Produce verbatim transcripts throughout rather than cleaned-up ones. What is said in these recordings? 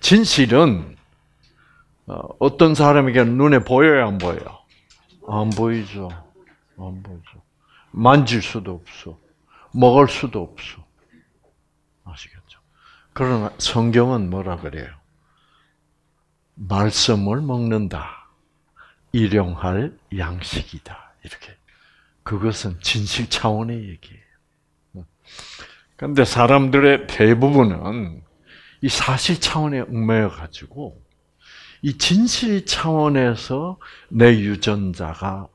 진실은 어떤 사람에게 눈에 보여야 안 보여요? 안 보이죠. 안 보이죠. 만질 수도 없어. 먹을 수도 없어. 아시겠죠? 그러나 성경은 뭐라 그래요? 말씀을 먹는다. 일용할 양식이다. 이렇게. 그것은 진실 차원의 얘기예요. 그런데 사람들의 대부분은 이 사실 차원에 얽매여 가지고 이 진실 차원에서 내 유전자가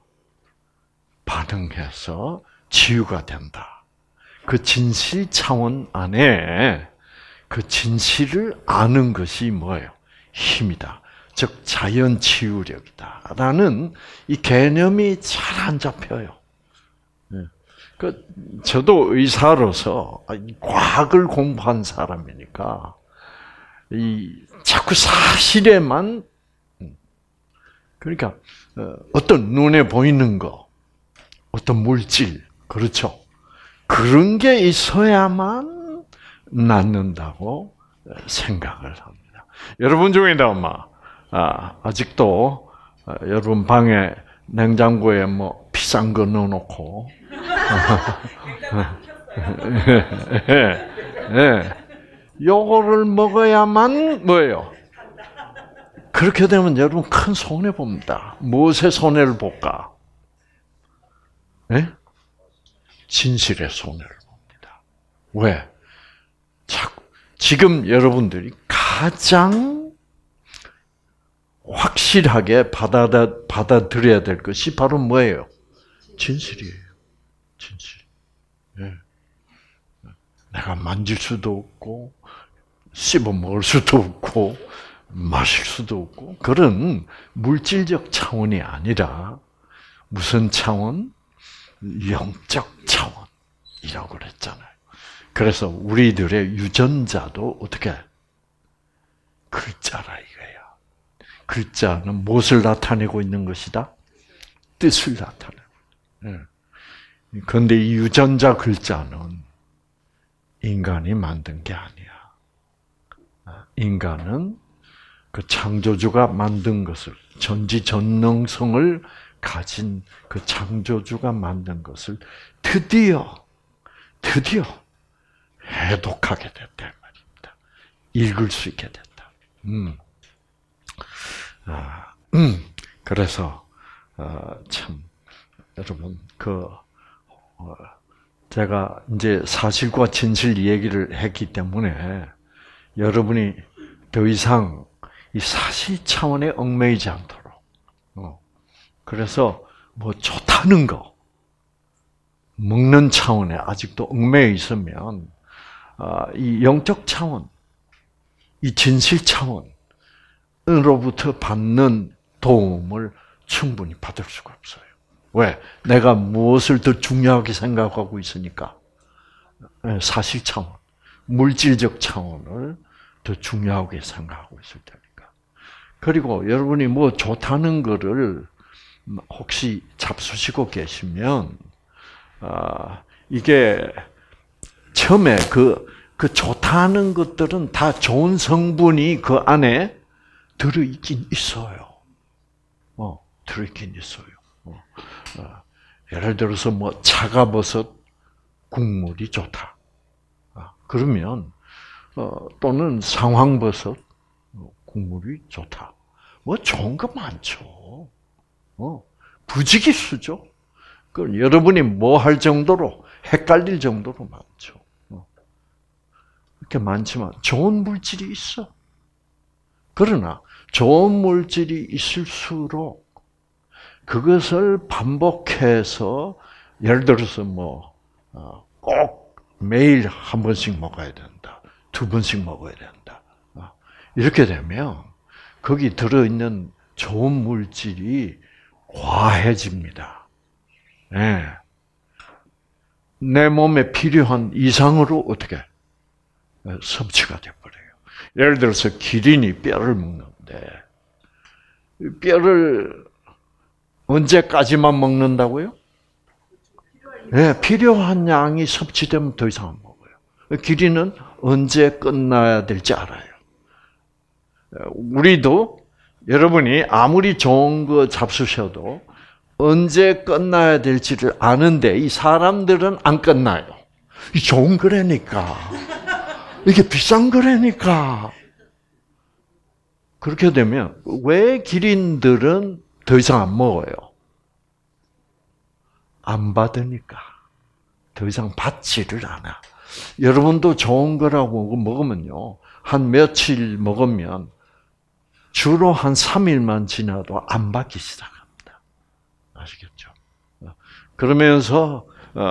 반응해서 치유가 된다. 그 진실 차원 안에 그 진실을 아는 것이 뭐예요? 힘이다. 즉 자연 치유력이다. 라는 이 개념이 잘 안 잡혀요. 그 저도 의사로서 과학을 공부한 사람이니까 이 자꾸 사실에만 그러니까 어떤 눈에 보이는 거, 어떤 물질, 그렇죠? 그런 게 있어야만 낫는다고 생각을 합니다. 여러분 중에도 아마 아, 아직도 아, 여러분 방에 냉장고에 뭐 비싼 거 넣어놓고 예, 예, 요거를 먹어야만 뭐예요? 그렇게 되면 여러분 큰 손해 봅니다. 무엇의 손해를 볼까? 예? 진실의 손해를 봅니다. 왜? 자꾸 지금 여러분들이 가장 확실하게 받아다, 받아들여야 될 것이 바로 뭐예요? 진실이에요. 진실. 예. 내가 만질 수도 없고, 씹어 먹을 수도 없고, 마실 수도 없고, 그런 물질적 차원이 아니라, 무슨 차원? 영적 차원이라고 그랬잖아요. 그래서 우리들의 유전자도 어떻게? 글자라 이거야. 글자는 무엇을 나타내고 있는 것이다? 뜻을 나타내고. 그런데 이 유전자 글자는 인간이 만든 게 아니야. 인간은 그 창조주가 만든 것을, 전지전능성을 가진 그 창조주가 만든 것을 드디어, 드디어 해독하게 됐단 말입니다. 읽을 수 있게 됐다. 음. 아, 음. 그래서, 어, 참, 여러분, 그, 어, 제가 이제 사실과 진실 얘기를 했기 때문에 여러분이 더 이상 이 사실 차원에 얽매이지 않도록. 어. 그래서 뭐 좋다는 거, 먹는 차원에 아직도 얽매여 있으면 아, 이 영적 차원, 이 진실 차원으로부터 받는 도움을 충분히 받을 수가 없어요. 왜? 내가 무엇을 더 중요하게 생각하고 있으니까. 사실 차원, 물질적 차원을 더 중요하게 생각하고 있을 테니까. 그리고 여러분이 뭐 좋다는 거를 혹시 잡수시고 계시면, 아, 이게 처음에 그, 그 좋다는 것들은 다 좋은 성분이 그 안에 들어있긴 있어요. 어, 들어있긴 있어요. 어, 어, 예를 들어서 뭐 차가버섯 국물이 좋다. 아, 그러면 어, 또는 상황버섯 국물이 좋다. 뭐 좋은 거 많죠. 어, 부지기수죠. 그 여러분이 뭐 할 정도로 헷갈릴 정도로 많죠. 어. 이렇게 많지만 좋은 물질이 있어. 그러나 좋은 물질이 있을수록 그것을 반복해서 예를 들어서 뭐 꼭 매일 한 번씩 먹어야 된다. 두 번씩 먹어야 된다. 이렇게 되면 거기 들어있는 좋은 물질이 과해집니다. 네. 내 몸에 필요한 이상으로 어떻게 섭취가 돼버려요. 예를 들어서 기린이 뼈를 먹는데 뼈를 언제까지만 먹는다고요? 네, 필요한 양이 섭취되면 더 이상 안 먹어요. 기린은 언제 끝나야 될지 알아요. 우리도 여러분이 아무리 좋은 거 잡수셔도 언제 끝나야 될지를 아는데 이 사람들은 안 끝나요. 이 좋은 거라니까. 이게 비싼 거라니까. 그렇게 되면 왜 기린들은 더 이상 안 먹어요? 안 받으니까. 더 이상 받지를 않아. 여러분도 좋은 거라고 먹으면요. 한 며칠 먹으면 주로 한 삼 일만 지나도 안 받기 시작합니다. 아시겠죠? 그러면서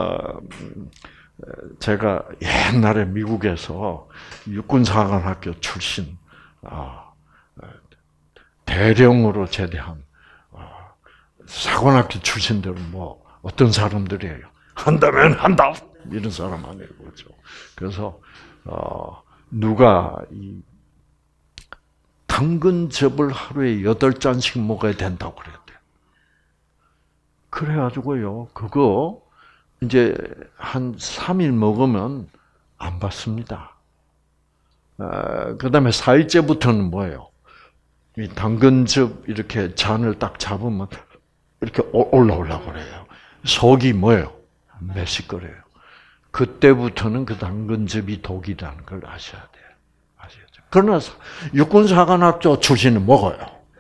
제가 옛날에 미국에서 육군사관학교 출신 대령으로 제대한 사관학교 출신들은 뭐 어떤 사람들이에요? 한다면 한다 이런 사람 아니에요, 그렇죠? 그래서 어, 누가 이 당근즙을 하루에 여덟 잔씩 먹어야 된다고 그랬대요. 그래가지고요, 그거 이제 한 삼 일 먹으면 안 받습니다. 어, 그 다음에 사 일째부터는 뭐예요? 이 당근즙 이렇게 잔을 딱 잡으면 이렇게 올라오려고 그래요. 속이 뭐예요? 메시꺼래요. 그때부터는 그 당근즙이 독이라는 걸 아셔야 돼요. 아시겠죠? 그러나 육군사관학교 출신은 먹어요.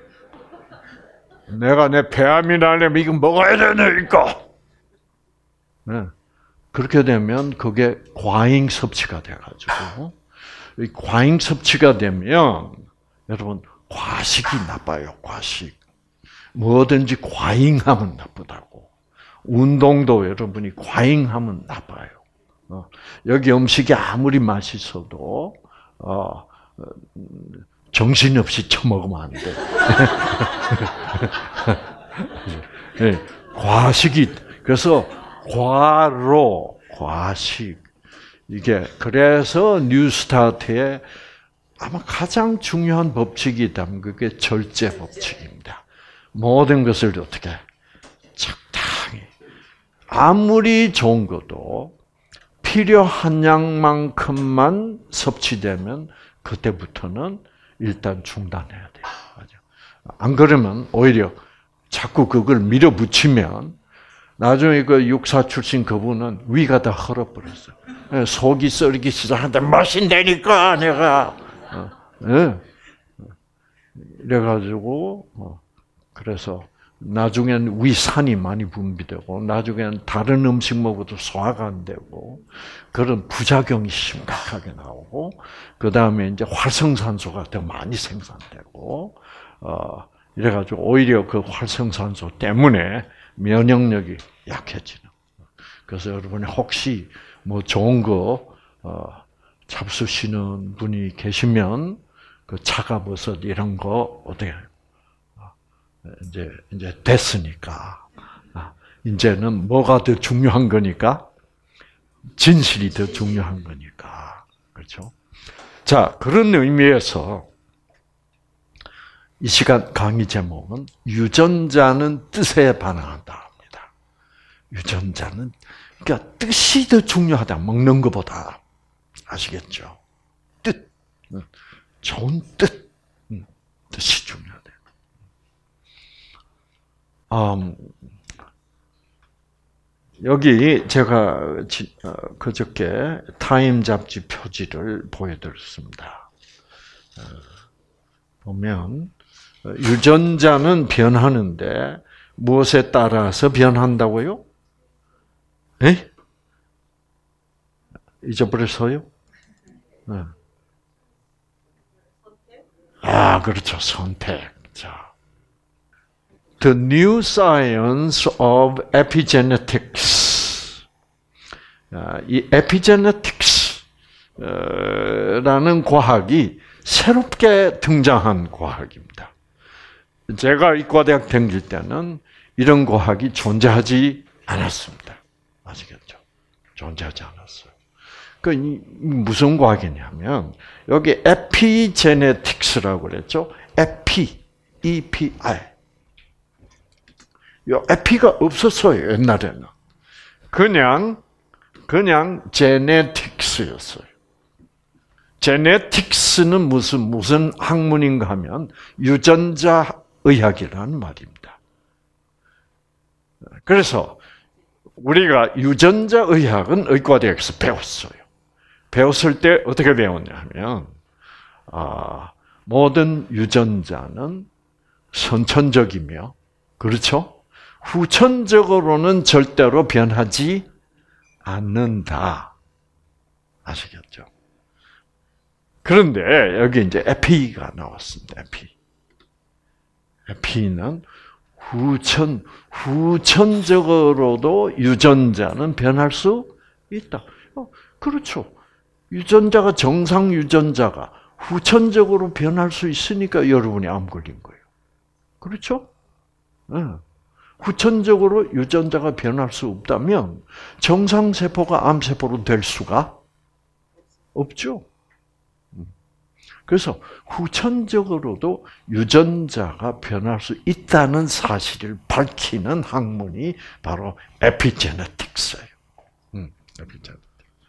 내가 내 폐암이 나려면 이거 먹어야 되니까. 네. 그렇게 되면 그게 과잉 섭취가 돼가지고 이 과잉 섭취가 되면 여러분 과식이 나빠요. 과식. 뭐든지 과잉하면 나쁘다고. 운동도 여러분이 과잉하면 나빠요. 어, 여기 음식이 아무리 맛있어도 어, 정신없이 처먹으면 안 돼. 네, 과식이 그래서 과로 과식 이게 그래서 뉴스타트에 아마 가장 중요한 법칙이 있다면 그게 절제 법칙입니다. 모든 것을 어떻게 적당히 아무리 좋은 것도 필요한 양만큼만 섭취되면 그때부터는 일단 중단해야 돼요. 안 그러면 오히려 자꾸 그걸 밀어붙이면 나중에 그 육사 출신 그분은 위가 다 헐어버렸어요. 속이 썰기 시작하는데 맛있다니까 내가. 네. 이래가지고 그래서 나중에는 위산이 많이 분비되고 나중에는 다른 음식 먹어도 소화가 안 되고 그런 부작용이 심각하게 나오고 그 다음에 이제 활성산소가 더 많이 생산되고 어 이래가지고 오히려 그 활성산소 때문에 면역력이 약해지는. 그래서 여러분이 혹시 뭐 좋은 거 어, 잡수시는 분이 계시면 그 차가버섯 이런 거 어떻게 이제 이제 됐으니까 이제는 뭐가 더 중요한 거니까 진실이 더 중요한 거니까 그렇죠? 자 그런 의미에서 이 시간 강의 제목은 유전자는 뜻에 반응한다 합니다. 유전자는 그러니까 뜻이 더 중요하다 먹는 것보다 아시겠죠? 뜻 좋은 뜻 뜻이 중요하다. 음, 여기 제가 그저께 타임 잡지 표지를 보여드렸습니다. 보면 유전자는 변하는데 무엇에 따라서 변한다고요? 에? 잊어버렸어요? 네. 아, 그렇죠. 선택. 자. The New Science of Epigenetics. 이 Epigenetics라는 과학이 새롭게 등장한 과학입니다. 제가 이과대학 다닐 때는 이런 과학이 존재하지 않았습니다. 아시겠죠? 존재하지 않았어요. 그 무슨 과학이냐면 여기 에피제네틱스라고 그랬죠. 에피, 이 피 아이. 요 에피가 없었어요. 옛날에는 그냥 그냥 제네틱스였어요. 제네틱스는 무슨 무슨 학문인가 하면 유전자 의학이라는 말입니다. 그래서 우리가 유전자 의학은 의과대학에서 배웠어요. 배웠을 때 어떻게 배웠냐면 아, 모든 유전자는 선천적이며 그렇죠? 후천적으로는 절대로 변하지 않는다. 아시겠죠? 그런데 여기 이제 에피가 나왔습니다. 에피. 에피는 후천, 후천적으로도 유전자는 변할 수 있다. 어, 그렇죠. 유전자가, 정상 유전자가 후천적으로 변할 수 있으니까 여러분이 암 걸린 거예요. 그렇죠? 네. 후천적으로 유전자가 변할 수 없다면 정상세포가 암세포로 될 수가 없죠. 그래서 후천적으로도 유전자가 변할 수 있다는 사실을 밝히는 학문이 바로 에피제네틱스예요. 음, 에피제네틱스.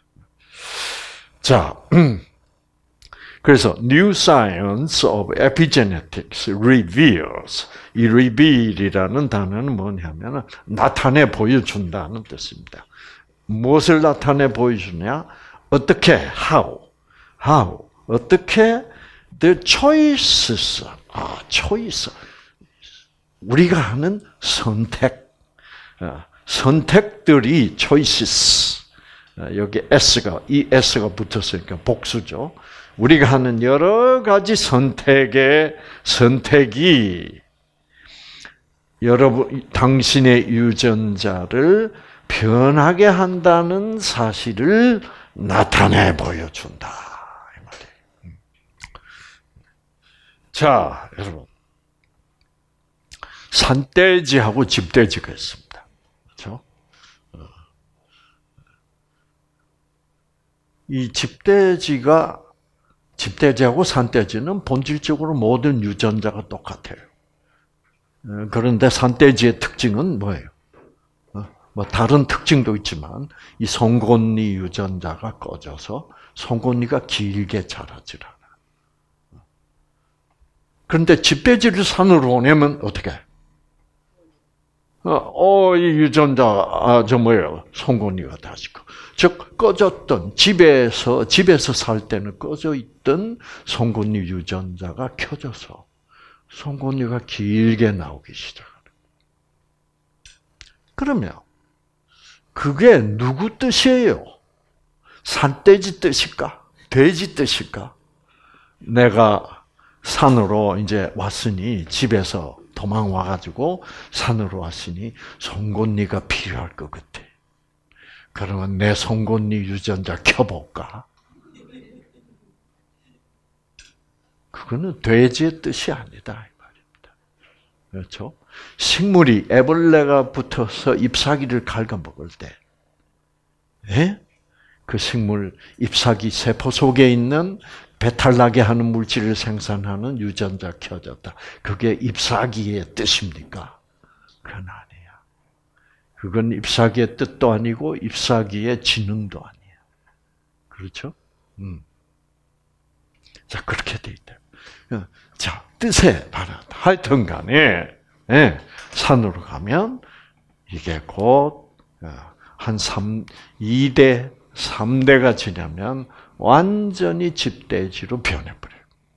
자, 음, 그래서 New Science of Epigenetics reveals, 이 reveal이라는 단어는 뭐냐면 나타내 보여준다는 뜻입니다. 무엇을 나타내 보여주냐? 어떻게? How? How? 어떻게? The choices, 아, choice. 우리가 하는 선택, 선택들이 choices. 여기 s가, 이 s가 붙었으니까 복수죠. 우리가 하는 여러 가지 선택의 선택이 여러분, 당신의 유전자를 변하게 한다는 사실을 나타내 보여준다. 자, 여러분. 산돼지하고 집돼지가 있습니다. 그렇죠? 이 집돼지가, 집돼지하고 산돼지는 본질적으로 모든 유전자가 똑같아요. 그런데 산돼지의 특징은 뭐예요? 뭐 다른 특징도 있지만 이 송곳니 유전자가 꺼져서 송곳니가 길게 자라질 않아. 그런데 집돼지를 산으로 보내면 어떻게? 어, 이 유전자, 아, 저 뭐예요? 송곳니가 다시 거. 즉 꺼졌던 집에서 집에서 살 때는 꺼져 있던 송곳니 유전자가 켜져서 송곳니가 길게 나오기 시작하는. 그러면 그게 누구 뜻이에요? 산돼지 뜻일까? 돼지 뜻일까? 내가 산으로 이제 왔으니 집에서 도망 와가지고 산으로 왔으니 송곳니가 필요할 것 같아. 그러면 내 송곳니 유전자 켜볼까? 그거는 돼지의 뜻이 아니다 이 말입니다. 그렇죠? 식물이 애벌레가 붙어서 잎사귀를 갉아먹을 때, 예? 그 식물 잎사귀 세포 속에 있는 배탈나게 하는 물질을 생산하는 유전자 켜졌다. 그게 잎사귀의 뜻입니까? 그건 아니에요. 그건 잎사귀의 뜻도 아니고 잎사귀의 지능도 아니에요. 그렇죠? 음. 자, 그렇게 돼 있다. 자, 뜻에 따라 하여튼 간에 예, 산으로 가면 이게 곧 한 삼, 이 대, 삼 대가 지나면 완전히 집돼지로 변해버려요.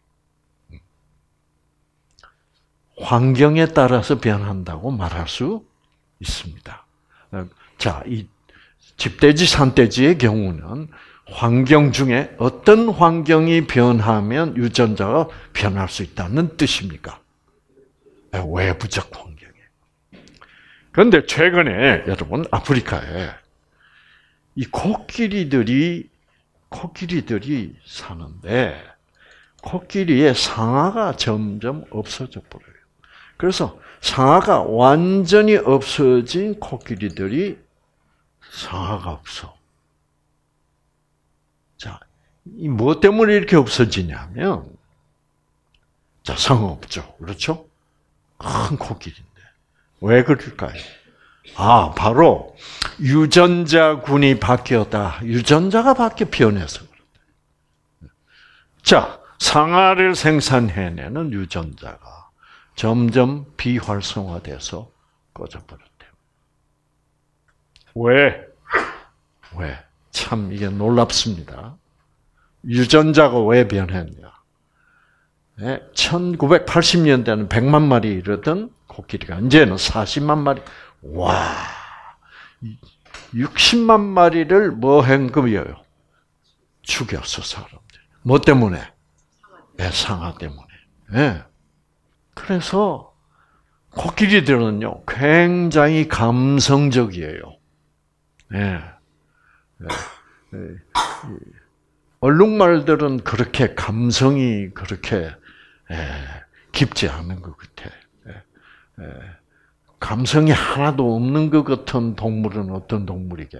환경에 따라서 변한다고 말할 수 있습니다. 자, 이 집돼지, 산돼지의 경우는 환경 중에 어떤 환경이 변하면 유전자가 변할 수 있다는 뜻입니까? 외부적 환경에. 그런데 최근에 여러분 아프리카에 이 코끼리들이 코끼리들이 사는데 코끼리의 상아가 점점 없어져 버려요. 그래서 상아가 완전히 없어진 코끼리들이 상아가 없어. 자, 이 뭐 때문에 이렇게 없어지냐면, 자, 상어 없죠. 그렇죠? 큰 코끼리인데. 왜 그럴까요? 아, 바로 유전자군이 바뀌었다. 유전자가 바뀌어 변해서 그렇다. 자, 상아를 생산해내는 유전자가 점점 비활성화돼서 꺼져버렸대요. 왜? 왜? 참 이게 놀랍습니다. 유전자가 왜 변했냐? 천구백팔십 년대는 백만 마리 이르던 코끼리가 이제는 사십만 마리. 와, 육십만 마리를 뭐 한 거예요? 죽였어, 사람들. 뭐 때문에? 네, 상아 때문에. 네. 그래서 코끼리들은요, 굉장히 감성적이에요. 네. 네. 네. 얼룩말들은 그렇게 감성이 그렇게 깊지 않은 것 같아. 감성이 하나도 없는 것 같은 동물은 어떤 동물이게?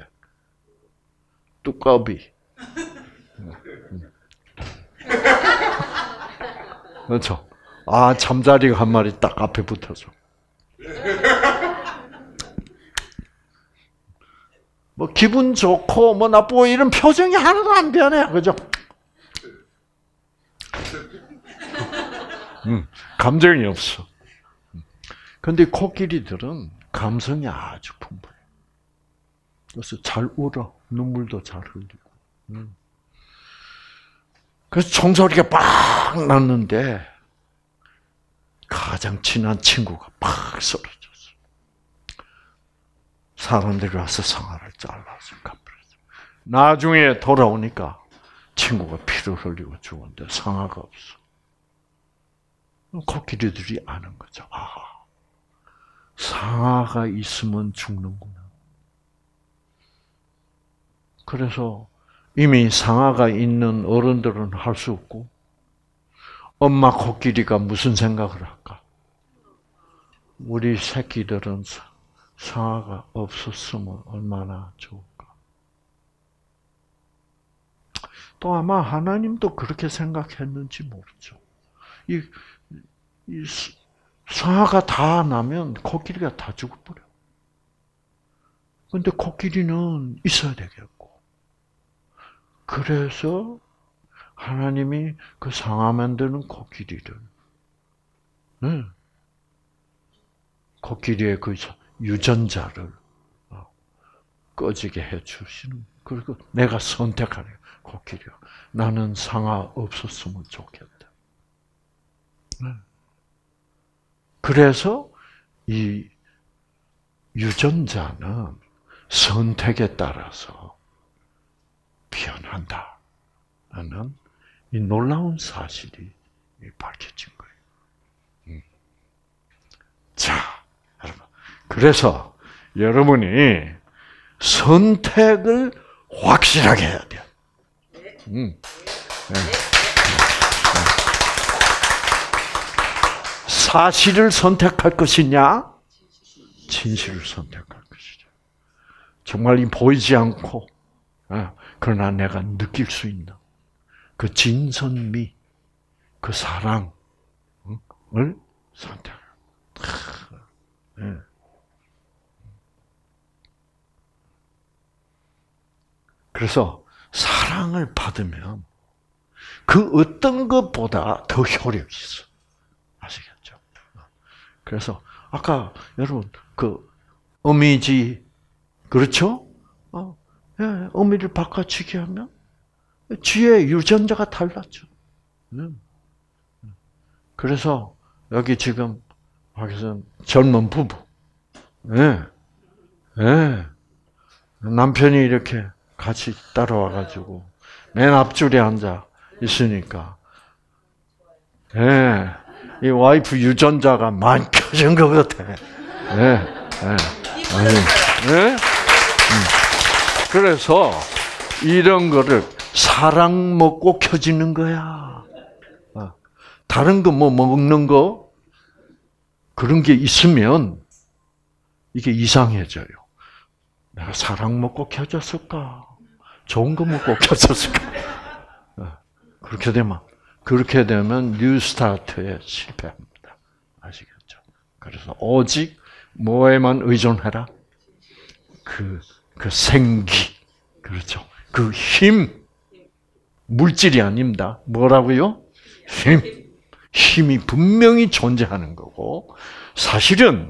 뚜꺼비. 그렇죠. 아, 잠자리가 한 마리 딱 앞에 붙어서. 뭐 기분 좋고 뭐 나쁘고 이런 표정이 하나도 안 변해, 그죠? 음, 감정이 없어. 근데 코끼리들은 감성이 아주 풍부해. 그래서 잘 울어, 눈물도 잘 흘리고. 음. 그래서 총소리가 빡 났는데 가장 친한 친구가 팍 쓰러졌어. 사람들이 와서 상아를 잘라서 갚으랬어. 나중에 돌아오니까 친구가 피를 흘리고 죽었는데 상아가 없어. 코끼리들이 아는 거죠. 아, 상아가 있으면 죽는구나. 그래서 이미 상아가 있는 어른들은 할 수 없고, 엄마 코끼리가 무슨 생각을 할까? 우리 새끼들은 상아가 없었으면 얼마나 좋을까? 또 아마 하나님도 그렇게 생각했는지 모르죠. 이, 이 상아가 다 나면 코끼리가 다 죽어버려. 근데 코끼리는 있어야 되겠고. 그래서 하나님이 그 상아 만드는 코끼리를, 네. 코끼리의 그 유전자를 꺼지게 해주시는, 그리고 내가 선택하는 코끼리야. 나는 상아 없었으면 좋겠다. 네. 그래서 이 유전자는 선택에 따라서 변한다는 이 놀라운 사실이 밝혀진 거예요. 자, 여러분. 그래서 여러분이 선택을 확실하게 해야 돼요. 음. 네. 사실을 선택할 것이냐? 진실을 선택할 것이냐. 정말 이 보이지 않고, 그러나 내가 느낄 수 있는 그 진선미, 그 사랑을 선택해요. 그래서 사랑을 받으면 그 어떤 것보다 더 효력이 있어. 아시겠죠? 그래서 아까 여러분 그 어미지 그렇죠? 어, 예, 어미를 바꿔치기 하면 쥐의 유전자가 달랐죠. 음. 그래서 여기 지금 밖에서 젊은 부부, 예, 예, 남편이 이렇게 같이 따라와가지고 맨 앞줄에 앉아 있으니까, 예, 이 와이프 유전자가 많이 켜진 것 같아. 예, 예, 예. 음. 그래서 이런 거를 사랑 먹고 켜지는 거야. 다른 거 뭐 먹는 거 그런 게 있으면 이게 이상해져요. 내가 사랑 먹고 켜졌을까? 좋은 거 먹고 켜졌을까? 그렇게 되면 그렇게 되면 뉴스타트에 실패합니다. 아시겠죠? 그래서 오직 뭐에만 의존해라? 그, 그 생기, 그렇죠? 그 힘, 물질이 아닙니다. 뭐라고요? 힘. 힘이 분명히 존재하는 거고, 사실은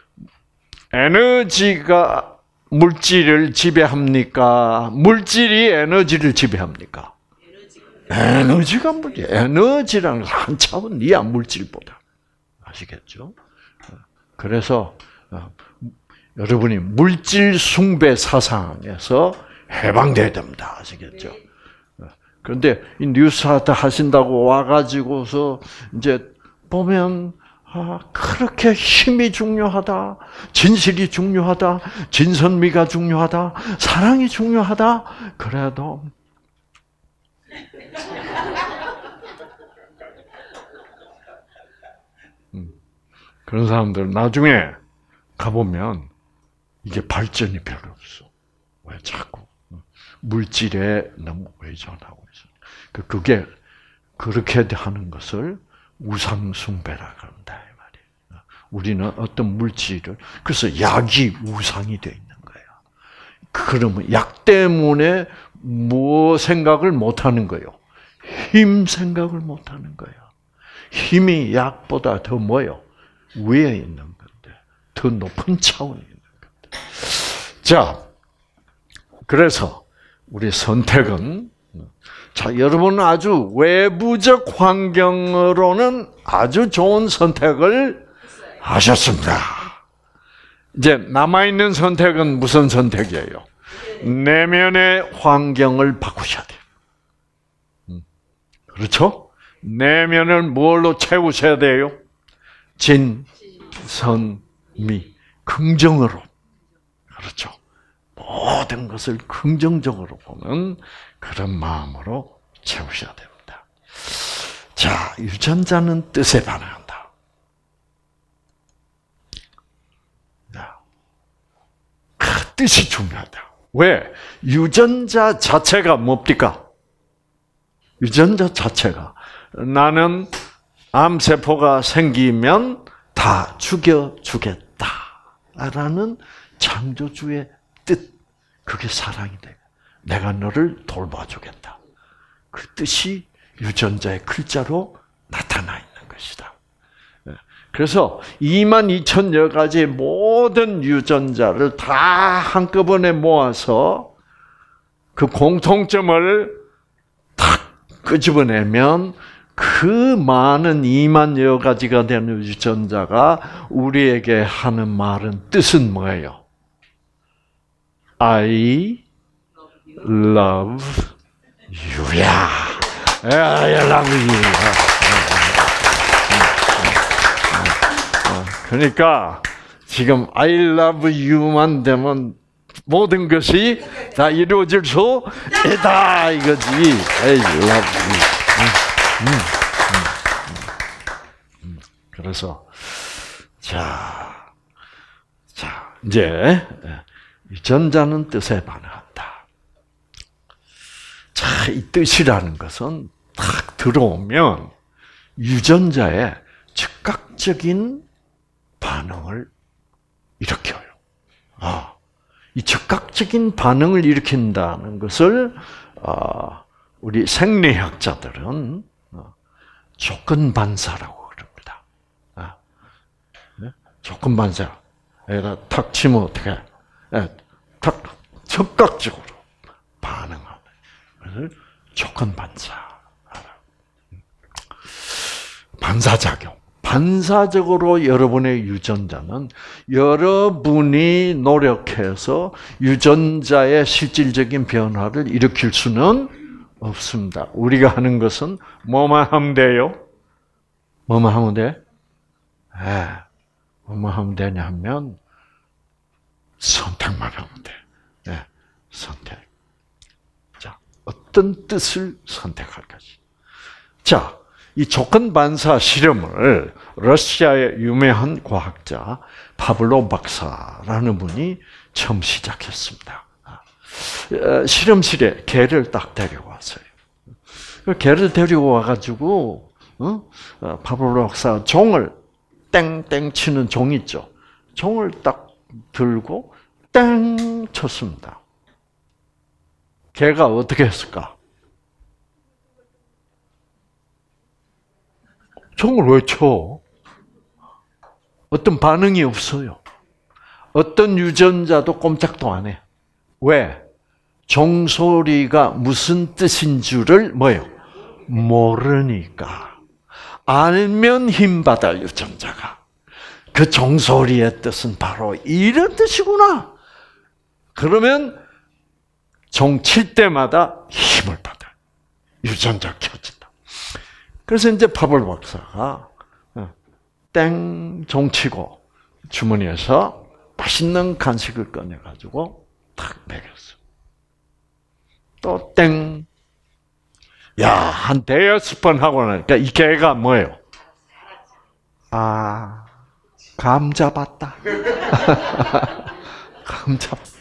에너지가 물질을 지배합니까? 물질이 에너지를 지배합니까? 에너지가 물질. 에너지라는 한 차원 이하 물질보다. 아시겠죠? 그래서 여러분이 물질 숭배 사상에서 해방돼야 됩니다. 아시겠죠? 그런데 이 뉴스타트 하신다고 와가지고서 이제 보면 아, 그렇게 힘이 중요하다, 진실이 중요하다, 진선미가 중요하다, 사랑이 중요하다. 그래도 음, 그런 사람들 나중에 가보면 이게 발전이 별로 없어. 왜 자꾸 물질에 너무 의존하고 있어. 그게 그렇게 하는 것을 우상숭배라 그런다 이 말이에요. 우리는 어떤 물질을 그래서 약이 우상이 되어 있는 거예요. 그러면 약 때문에 뭐 생각을 못 하는 거예요? 힘 생각을 못 하는 거예요. 힘이 약보다 더 뭐요? 위에 있는 건데, 더 높은 차원에 있는 건데. 자, 그래서 우리 선택은 자, 여러분은 아주 외부적 환경으로는 아주 좋은 선택을 하셨습니다. 이제 남아있는 선택은 무슨 선택이에요? 내면의 환경을 바꾸셔야 돼요. 그렇죠? 내면을 뭘로 채우셔야 돼요? 진, 선, 미. 긍정으로. 그렇죠. 모든 것을 긍정적으로 보는 그런 마음으로 채우셔야 됩니다. 자, 유전자는 뜻에 반응한다. 자, 그 뜻이 중요하다. 왜? 유전자 자체가 뭡니까? 유전자 자체가 나는 암세포가 생기면 다 죽여주겠다라는 창조주의 뜻, 그게 사랑이 돼. 내가 너를 돌봐주겠다. 그 뜻이 유전자의 글자로 나타나 있는 것이다. 그래서 이만 이천여 가지의 모든 유전자를 다 한꺼번에 모아서 그 공통점을 탁 끄집어내면 그 많은 이만여 가지가 되는 유전자가 우리에게 하는 말은 뜻은 뭐예요? I love you야. I love you. 그러니까 지금 I love you만 되면 모든 것이 다 이루어질 수 있다 이거지. I love you. 음, 음, 음. 그래서 자, 자 이제 유전자는 뜻에 반응한다. 자, 이 뜻이라는 것은 딱 들어오면 유전자에 즉각적인 반응을 일으켜요. 아, 이 즉각적인 반응을 일으킨다는 것을 아, 우리 생리학자들은 조건 반사라고 그럽니다. 아, 네? 조건 반사. 애가 탁 치면 어떻게? 네, 탁 즉각적으로 반응하는 것을 조건 반사. 반사작용. 반사적으로 여러분의 유전자는 여러분이 노력해서 유전자의 실질적인 변화를 일으킬 수는 없습니다. 우리가 하는 것은 뭐만 하면 돼요? 뭐만 하면 돼? 네. 뭐만 하면 되냐 하면 선택만 하면 돼. 네. 선택. 자, 어떤 뜻을 선택할 것이. 자, 이 조건 반사 실험을 러시아의 유명한 과학자 파블로 박사라는 분이 처음 시작했습니다. 실험실에 개를 딱 데려왔어요. 개를 데리고 와가지고 어? 파블로 박사 종을 땡땡 치는 종 있죠. 종을 딱 들고 땡 쳤습니다. 개가 어떻게 했을까? 종을 왜 쳐? 어떤 반응이 없어요. 어떤 유전자도 꼼짝도 안 해. 왜? 종소리가 무슨 뜻인 줄을 뭐요? 모르니까. 알면 힘받아 유전자가. 그 종소리의 뜻은 바로 이런 뜻이구나. 그러면 종 칠 때마다 힘을 받아. 유전자 켜진다. 그래서 이제 파블로 박사가 땡 종 치고 주머니에서 맛있는 간식을 꺼내가지고 탁 먹였어. 또 땡. 야, 한 대여섯 번 하고 나니까 이 개가 뭐예요? 아, 감 잡았다. 감 잡았다.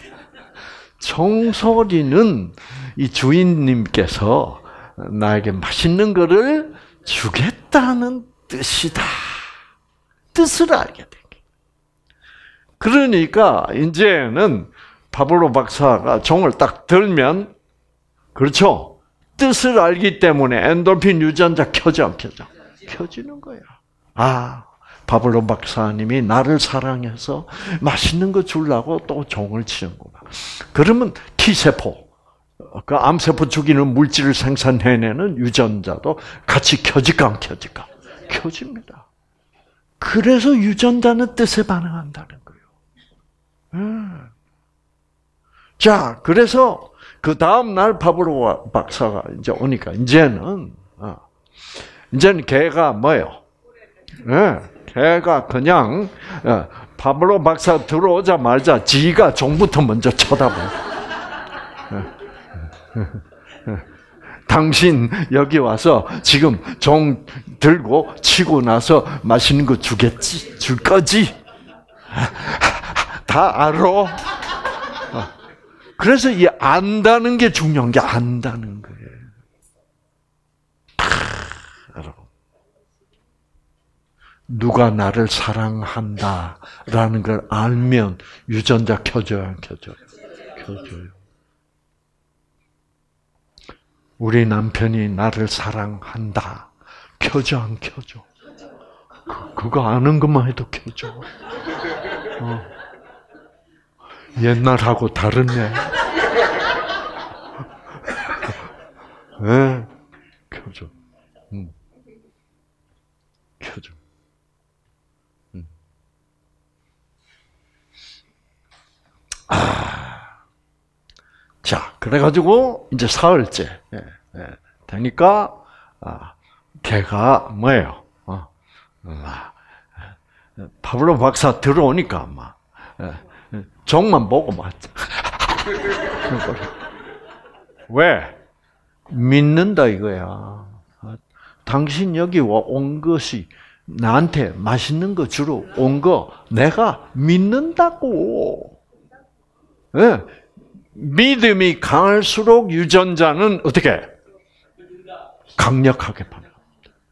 종소리는 이 주인님께서 나에게 맛있는 거를 주겠다는 뜻이다. 뜻을 알게 된 게. 그러니까 이제는 파블로 박사가 종을 딱 들면, 그렇죠? 뜻을 알기 때문에 엔돌핀 유전자 켜져 안 켜져? 켜지는 거야. 아, 파블로 박사님이 나를 사랑해서 맛있는 거 주려고 또 종을 치는구나. 그러면 T세포, 그 암세포 죽이는 물질을 생산해내는 유전자도 같이 켜질까 안 켜질까? 켜집니다. 그래서 유전자는 뜻에 반응한다는 거예요. 음. 자, 그래서 그 다음 날 파블로 박사가 이제 오니까 이제는 어, 이제는 걔가 뭐예요? 네, 걔가 그냥 어, 파블로 박사 들어오자마자 지가 종부터 먼저 쳐다보고. 당신 여기 와서 지금 종 들고 치고 나서 맛있는 거 주겠지? 줄 거지? 다 알아. 그래서 이 안다는 게 중요한 게 안다는 거예요. 여러분, 누가 나를 사랑한다라는 걸 알면 유전자 켜져요, 안 켜져요? 켜져요. 우리 남편이 나를 사랑한다. 켜져 안 켜져? 그, 그거 아는 것만 해도 켜져. 어. 옛날하고 다르네. 네, 켜져. 음. 켜져. 음. 아. 자, 그래가지고, 이제 사흘째. 예, 예. 되니까, 아, 걔가 뭐예요? 어, 아, 파블로 박사 들어오니까, 아마, 예, 종만 보고 맞죠. 왜? 믿는다 이거야. 당신 여기 온 것이 나한테 맛있는 거 주러 온 거 내가 믿는다고. 예. 믿음이 강할수록 유전자는 어떻게? 강력하게 반응합니다.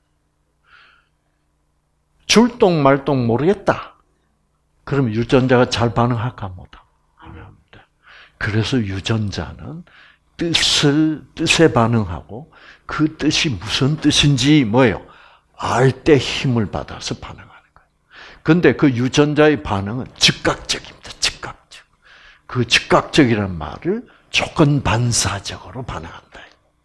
줄동 말동 모르겠다. 그럼 유전자가 잘 반응할까 못하? 안 합니다. 그래서 유전자는 뜻을, 뜻에 반응하고 그 뜻이 무슨 뜻인지 뭐예요? 알 때 힘을 받아서 반응하는 거예요. 그런데 그 유전자의 반응은 즉각적입니다. 즉각적. 그 즉각적이라는 말을 조건 반사적으로 반응한다.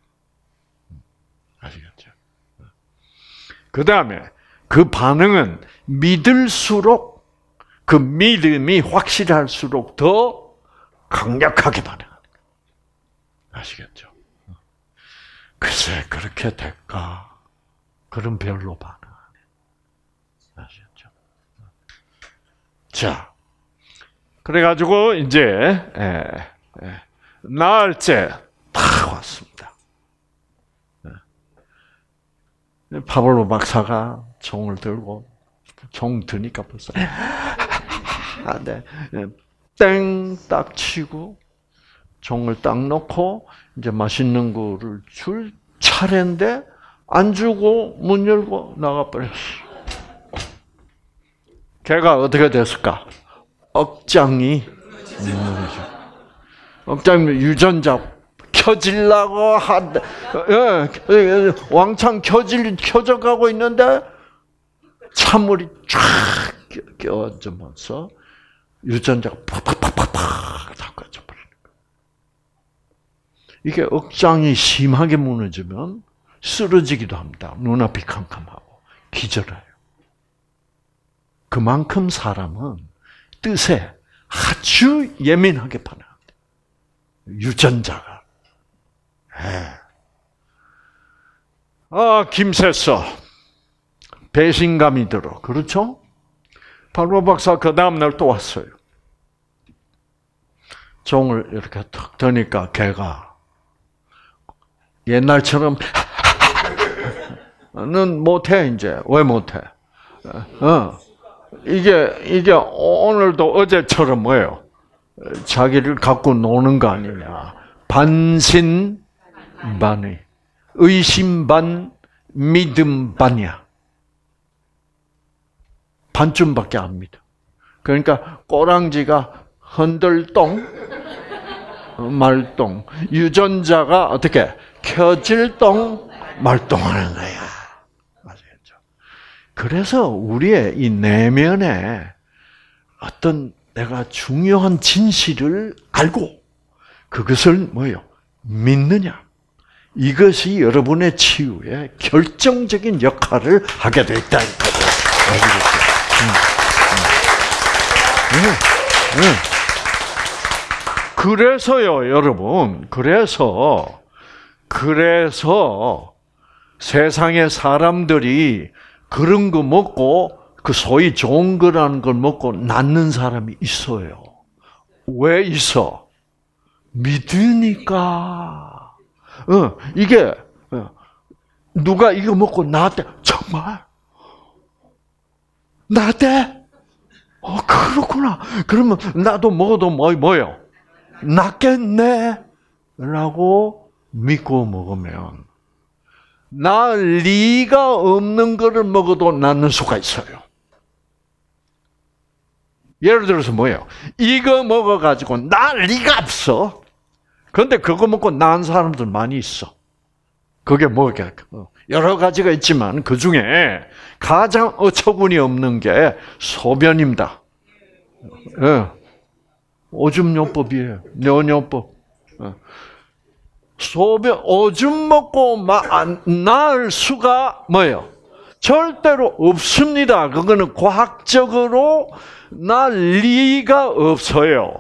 아시겠죠? 그 다음에 그 반응은 믿을수록 그 믿음이 확실할수록 더 강력하게 반응하는 거예요. 아시겠죠? 글쎄 그렇게 될까? 그럼 별로 반응하네. 아시겠죠? 자, 그래가지고 이제 에, 에, 나흘째 다 왔습니다. 에. 파블로 박사가 종을 들고 종 드니까 벌써 아, 네. 땡 딱 치고 종을 딱 놓고 이제 맛있는 거를 줄 차례인데 안 주고 문 열고 나가버렸어. 걔가 어떻게 됐을까? 억장이 억장이 유전자 켜지려고 한 예, 왕창 켜질 켜져가고 있는데 찬물이 쫙 끼워지면서 유전자가 팍팍팍팍팍 다 꺼져버리는 거예요. 이게 억장이 심하게 무너지면 쓰러지기도 합니다. 눈앞이 캄캄하고 기절해요. 그만큼 사람은 뜻에 아주 예민하게 반응합니다. 유전자가. 네. 아, 김새서 배신감이 들어. 그렇죠? 팔보 박사 그 다음날 또 왔어요. 종을 이렇게 탁 드니까 개가 옛날처럼 는 못해 이제. 왜 못해? 어. 이게 이게 오늘도 어제처럼 뭐예요? 자기를 갖고 노는 거 아니냐? 반신반의, 의심 반, 믿음 반이야. 반쯤밖에 안 믿어. 그러니까 꼬랑지가 흔들똥, 말똥, 유전자가 어떻게 켜질똥, 말똥하는 거야. 아시겠죠? 그래서 우리의 이 내면에 어떤 내가 중요한 진실을 알고 그것을 뭐요? 믿느냐? 이것이 여러분의 치유에 결정적인 역할을 하게 돼 있다는 거죠. 아시겠죠? 응, 응. 응, 응. 그래서요, 여러분. 그래서 그래서 세상의 사람들이 그런 거 먹고 그 소위 좋은 거라는 걸 먹고 낫는 사람이 있어요. 왜 있어? 믿으니까. 어, 이게 누가 이거 먹고 낫대? 정말? 낫대? 어, 그렇구나. 그러면 나도 먹어도 뭐, 뭐요? 낫겠네? 라고 믿고 먹으면 나 리가 없는 거를 먹어도 낫는 수가 있어요. 예를 들어서 뭐예요? 이거 먹어가지고 나 리가 없어. 그런데 그거 먹고 나은 사람들 많이 있어. 그게 뭐게? 여러 가지가 있지만 그 중에 가장 어처구니 없는 게 소변입니다. 예. 오줌요법이에요. 뇨뇨법. 소변, 오줌 먹고 나을 수가 뭐예요? 절대로 없습니다. 그거는 과학적으로 날 리가 없어요.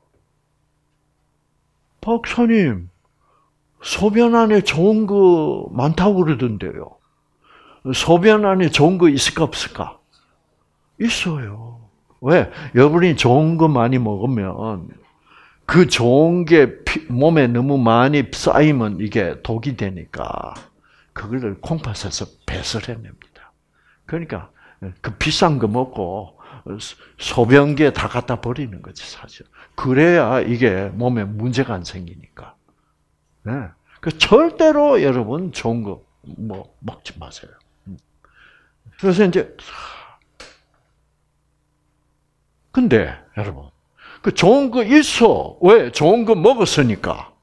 박사님, 소변 안에 좋은 거 많다고 그러던데요. 소변 안에 좋은 거 있을까 없을까? 있어요. 왜? 여러분이 좋은 거 많이 먹으면 그 좋은 게 몸에 너무 많이 쌓이면 이게 독이 되니까 그걸 콩팥에서 배설해냅니다. 그러니까 그 비싼 거 먹고 소변기에 다 갖다 버리는 거지 사실. 그래야 이게 몸에 문제가 안 생기니까. 네. 그 절대로 여러분 좋은 거 뭐 먹지 마세요. 그래서 이제 근데 여러분 그 좋은 거 있어. 왜? 좋은 거 먹었으니까.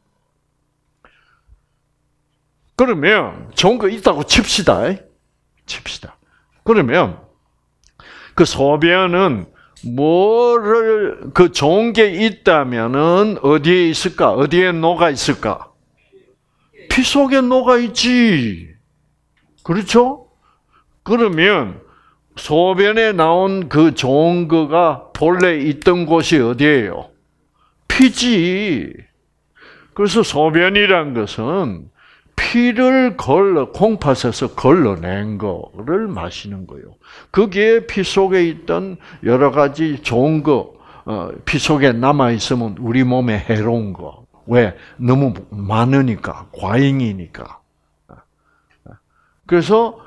그러면 좋은 거 있다고 칩시다. 칩시다. 그러면 그 소변은 뭐를 그 좋은 게 있다면은 어디에 있을까? 어디에 녹아 있을까? 피 속에 녹아 있지. 그렇죠? 그러면 소변에 나온 그 좋은 거가 본래 있던 곳이 어디예요? 피지. 그래서 소변이란 것은 피를 걸러, 콩팥에서 걸러낸 거를 마시는 거예요. 거기에 피 속에 있던 여러 가지 좋은 거, 어, 피 속에 남아있으면 우리 몸에 해로운 거. 왜? 너무 많으니까, 과잉이니까. 그래서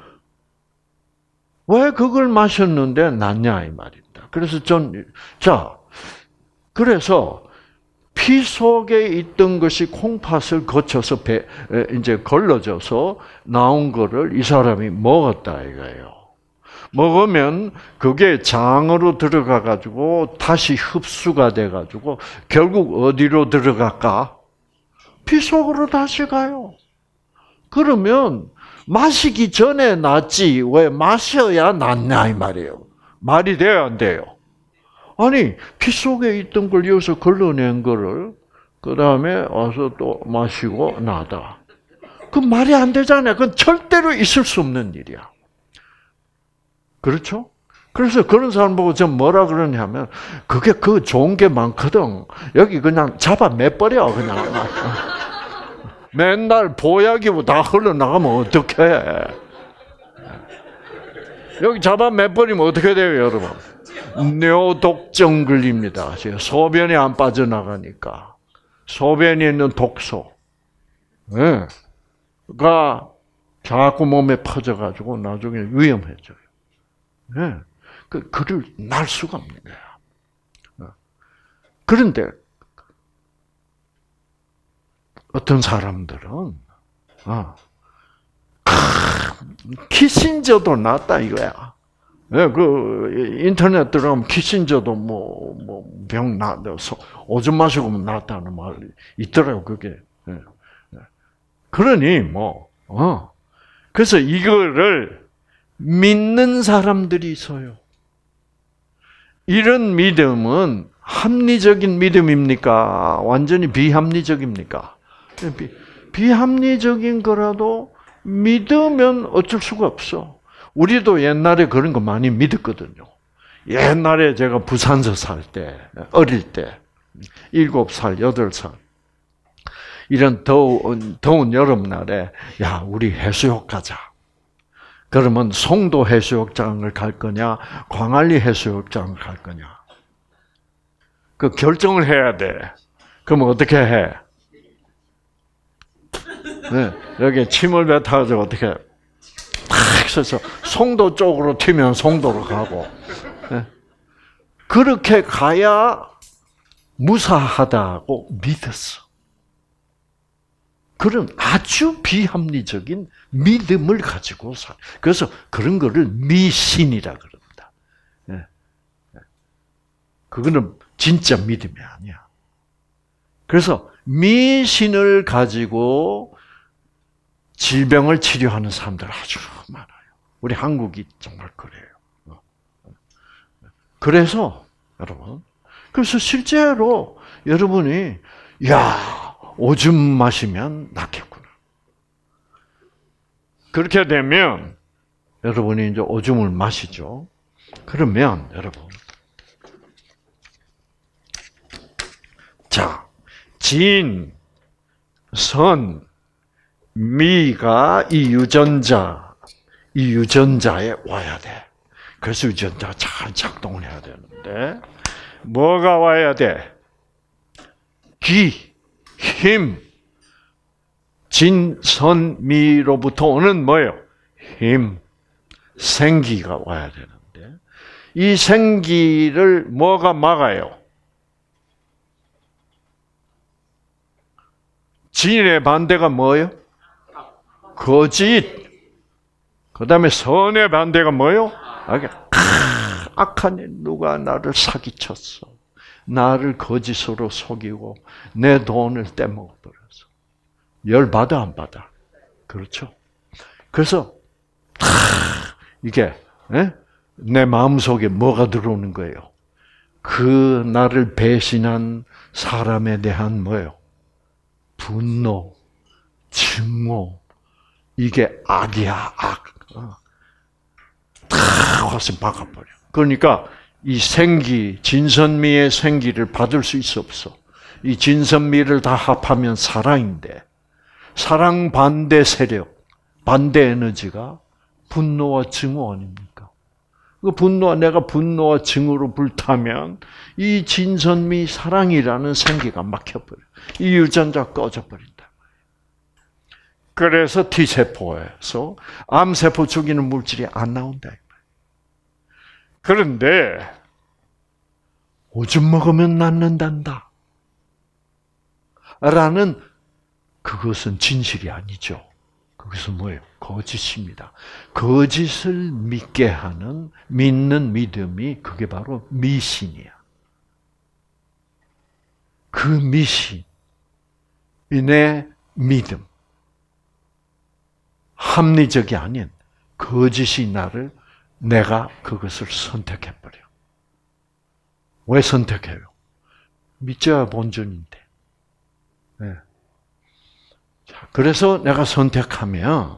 왜 그걸 마셨는데 낫냐 이 말입니다. 그래서 전, 자, 그래서 피 속에 있던 것이 콩팥을 거쳐서 배, 이제 걸러져서 나온 거를 이 사람이 먹었다 이거예요. 먹으면 그게 장으로 들어가 가지고 다시 흡수가 돼 가지고 결국 어디로 들어갈까? 피 속으로 다시 가요. 그러면 마시기 전에 낫지 왜 마셔야 낫냐 이 말이에요. 말이 돼요, 안 돼요? 아니 피 속에 있던 걸 여기서 걸러낸 거를 그 다음에 와서 또 마시고 나다. 그 말이 안 되잖아요. 그건 절대로 있을 수 없는 일이야. 그렇죠? 그래서 그런 사람 보고 전 뭐라 그러냐면 그게 그 좋은 게 많거든. 여기 그냥 잡아 매버려 그냥. 맨날 보약이고 다 흘러나가면 어떡해. 여기 잡아 매버리면 어떻게 돼요 여러분? 뇌독증 걸립니다. 소변이 안 빠져나가니까. 소변에 있는 독소. 네. 가 자꾸 몸에 퍼져가지고 나중에 위험해져요. 네. 그, 그를 날 수가 없는 거야. 그런데, 어떤 사람들은, 아, 키신저도 낫다 이거야. 네, 그, 인터넷 들어가면 키신저도 뭐, 뭐, 병 나, 오줌 마시고 낫다는 말이 있더라고, 그게. 네. 그러니, 뭐, 어. 그래서 이거를 믿는 사람들이 있어요. 이런 믿음은 합리적인 믿음입니까? 완전히 비합리적입니까? 비, 비합리적인 거라도 믿으면 어쩔 수가 없어. 우리도 옛날에 그런 거 많이 믿었거든요. 옛날에 제가 부산서 살 때, 어릴 때, 일곱 살, 여덟 살, 이런 더운, 더운 여름날에, 야, 우리 해수욕 가자. 그러면 송도 해수욕장을 갈 거냐, 광안리 해수욕장을 갈 거냐. 그 결정을 해야 돼. 그럼 어떻게 해? 네, 여기 침을 뱉어가지고 어떻게 해? 탁 해서 송도 쪽으로 튀면 송도로 가고. 네. 그렇게 가야 무사하다고 믿었어. 그런 아주 비합리적인 믿음을 가지고 살. 그래서 그런 거를 미신이라 그럽니다. 그거는 진짜 믿음이 아니야. 그래서 미신을 가지고 질병을 치료하는 사람들 아주 많아요. 우리 한국이 정말 그래요. 그래서 여러분, 그래서 실제로 여러분이 야 오줌 마시면 낫겠구나. 그렇게 되면 여러분이 이제 오줌을 마시죠. 그러면 여러분, 자, 진, 선, 미가 이 유전자, 이 유전자에 와야 돼. 그래서 유전자가 잘 작동을 해야 되는데 뭐가 와야 돼? 기, 힘, 진, 선, 미로부터 오는 뭐예요? 힘, 생기가 와야 되는데 이 생기를 뭐가 막아요? 진의 반대가 뭐예요? 거짓. 그 다음에 선의 반대가 뭐예요? 악하니 누가 나를 사기쳤어. 나를 거짓으로 속이고 내 돈을 떼먹어버렸어. 열 받아 안 받아? 그렇죠. 그래서 이게 내 마음속에 뭐가 들어오는 거예요? 그 나를 배신한 사람에 대한 뭐예요? 분노, 증오. 이게 악이야, 악. 다 와서 막아버려. 그러니까 이 생기, 진선미의 생기를 받을 수 있어 없어? 이 진선미를 다 합하면 사랑인데 사랑 반대 세력, 반대 에너지가 분노와 증오 아닙니까? 그 분노와 내가 분노와 증오로 불타면 이 진선미 사랑이라는 생기가 막혀버려. 이 유전자 꺼져버린다. 그래서 T세포에서 암세포 죽이는 물질이 안 나온다. 그런데 오줌 먹으면 낫는단다. 라는 그것은 진실이 아니죠. 그것은 뭐예요? 거짓입니다. 거짓을 믿게 하는 믿는 믿음이 그게 바로 미신이야. 그 미신의 믿음. 합리적이 아닌 거짓이 나를 내가 그것을 선택해버려. 왜 선택해요? 믿져야 본전인데. 네. 자, 그래서 내가 선택하면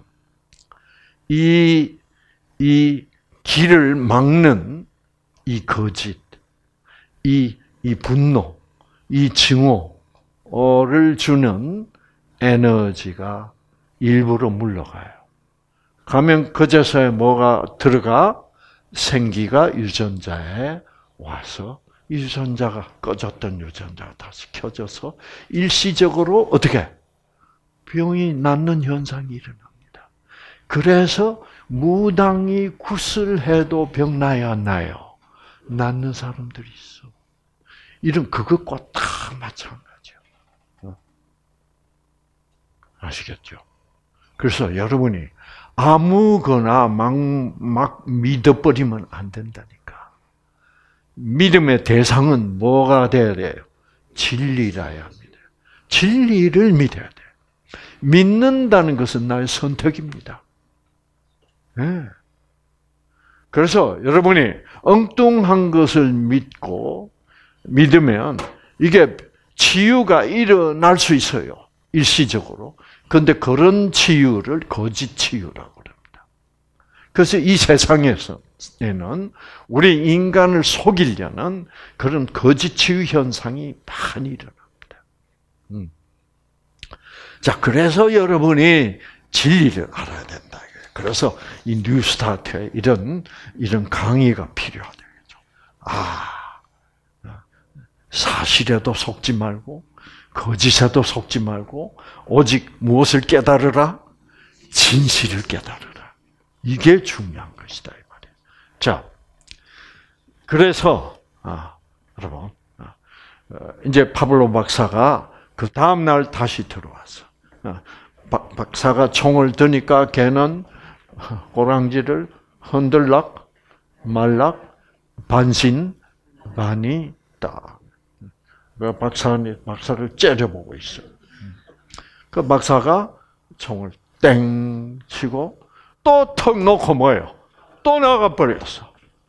이, 이 길을 막는 이 거짓, 이, 이 분노, 이 증오를 주는 에너지가 일부러 물러가요. 가면 그제서야 뭐가 들어가? 생기가 유전자에 와서 유전자가 꺼졌던 유전자가 다시 켜져서 일시적으로 어떻게? 병이 낫는 현상이 일어납니다. 그래서 무당이 굿을 해도 병 나요, 안 나요? 낫는 사람들이 있어. 이런 그것과 다 마찬가지요. 아시겠죠? 그래서 여러분이 아무거나 막, 막 믿어버리면 안 된다니까. 믿음의 대상은 뭐가 돼야 돼요? 진리라야 합니다. 진리를 믿어야 돼요. 믿는다는 것은 나의 선택입니다. 네. 그래서 여러분이 엉뚱한 것을 믿고 믿으면 이게 치유가 일어날 수 있어요. 일시적으로. 그런데 그런 치유를 거짓 치유라고 합니다. 그래서 이 세상에서는 우리 인간을 속이려는 그런 거짓 치유 현상이 많이 일어납니다. 음. 자, 그래서 여러분이 진리를 알아야 된다. 그래서 이 뉴스타트에 이런 이런 강의가 필요하다죠. 아, 사실에도 속지 말고. 거짓에도 속지 말고 오직 무엇을 깨달으라? 진실을 깨달으라. 이게 중요한 것이다 이 말이에요. 자, 그래서 아, 여러분, 아, 이제 파블로 박사가 그 다음 날 다시 들어왔어. 아, 박, 박사가 총을 드니까 걔는 꼬랑지를 흔들락 말락 반신 반이다. 그 박사는 박사를 째려보고 있어. 그 박사가 총을 땡 치고 또 턱 놓고 뭐예요? 또 나가 버렸어.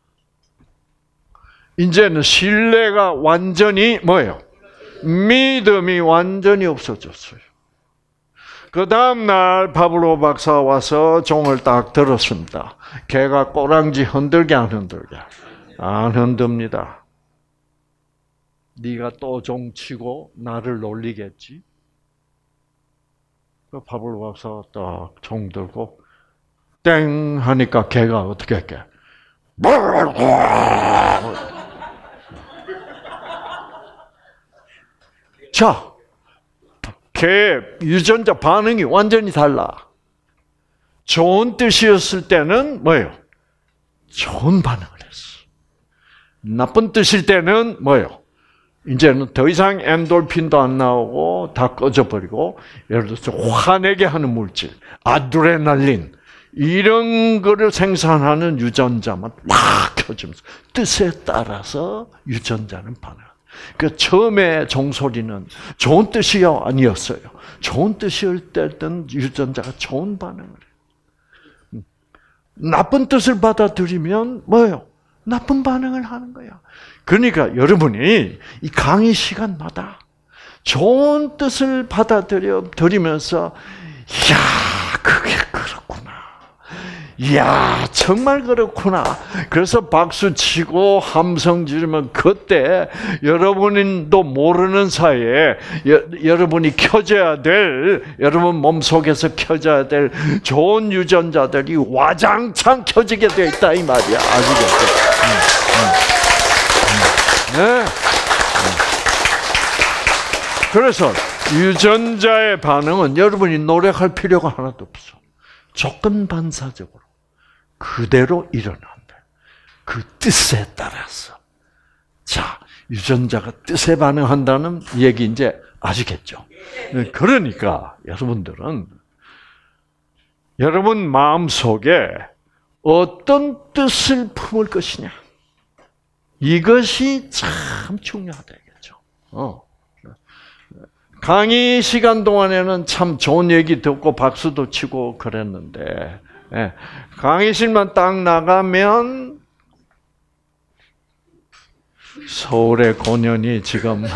이제는 신뢰가 완전히 뭐예요? 믿음이 완전히 없어졌어요. 그 다음 날 파블로 박사 와서 종을 딱 들었습니다. 걔가 꼬랑지 흔들게 안 흔들게? 안 흔듭니다. 네가 또 종 치고 나를 놀리겠지? 그 파블로 박사가 딱 종 들고 땡 하니까 걔가 어떻게 할게? 자, 걔 유전자 반응이 완전히 달라. 좋은 뜻이었을 때는 뭐예요? 좋은 반응을 했어. 나쁜 뜻일 때는 뭐예요? 이제는 더 이상 엔돌핀도 안 나오고 다 꺼져버리고, 예를 들어서 화내게 하는 물질, 아드레날린, 이런 거를 생산하는 유전자만 막 켜지면서 뜻에 따라서 유전자는 반응. 그 처음에 종소리는 좋은 뜻이요? 아니었어요. 좋은 뜻일 때는 유전자가 좋은 반응을 해요. 나쁜 뜻을 받아들이면 뭐예요? 나쁜 반응을 하는 거야. 그러니까 여러분이 이 강의 시간마다 좋은 뜻을 받아들여 들이면서, 이야, 그게 그렇구나. 이야, 정말 그렇구나. 그래서 박수 치고 함성 지르면 그때 여러분도 모르는 사이에 여, 여러분이 켜져야 될, 여러분 몸속에서 켜져야 될 좋은 유전자들이 와장창 켜지게 돼 있다 이 말이야. 아시겠죠? 음, 음, 음. 네. 그래서 유전자의 반응은 여러분이 노력할 필요가 하나도 없어. 조건 반사적으로 그대로 일어난다. 그 뜻에 따라서. 자, 유전자가 뜻에 반응한다는 얘기 이제 아시겠죠? 그러니까 여러분들은 여러분 마음속에 어떤 뜻을 품을 것이냐, 이것이 참 중요하다겠죠. 어. 강의 시간 동안에는 참 좋은 얘기 듣고 박수도 치고 그랬는데, 예, 강의실만 딱 나가면 서울의 고년이 지금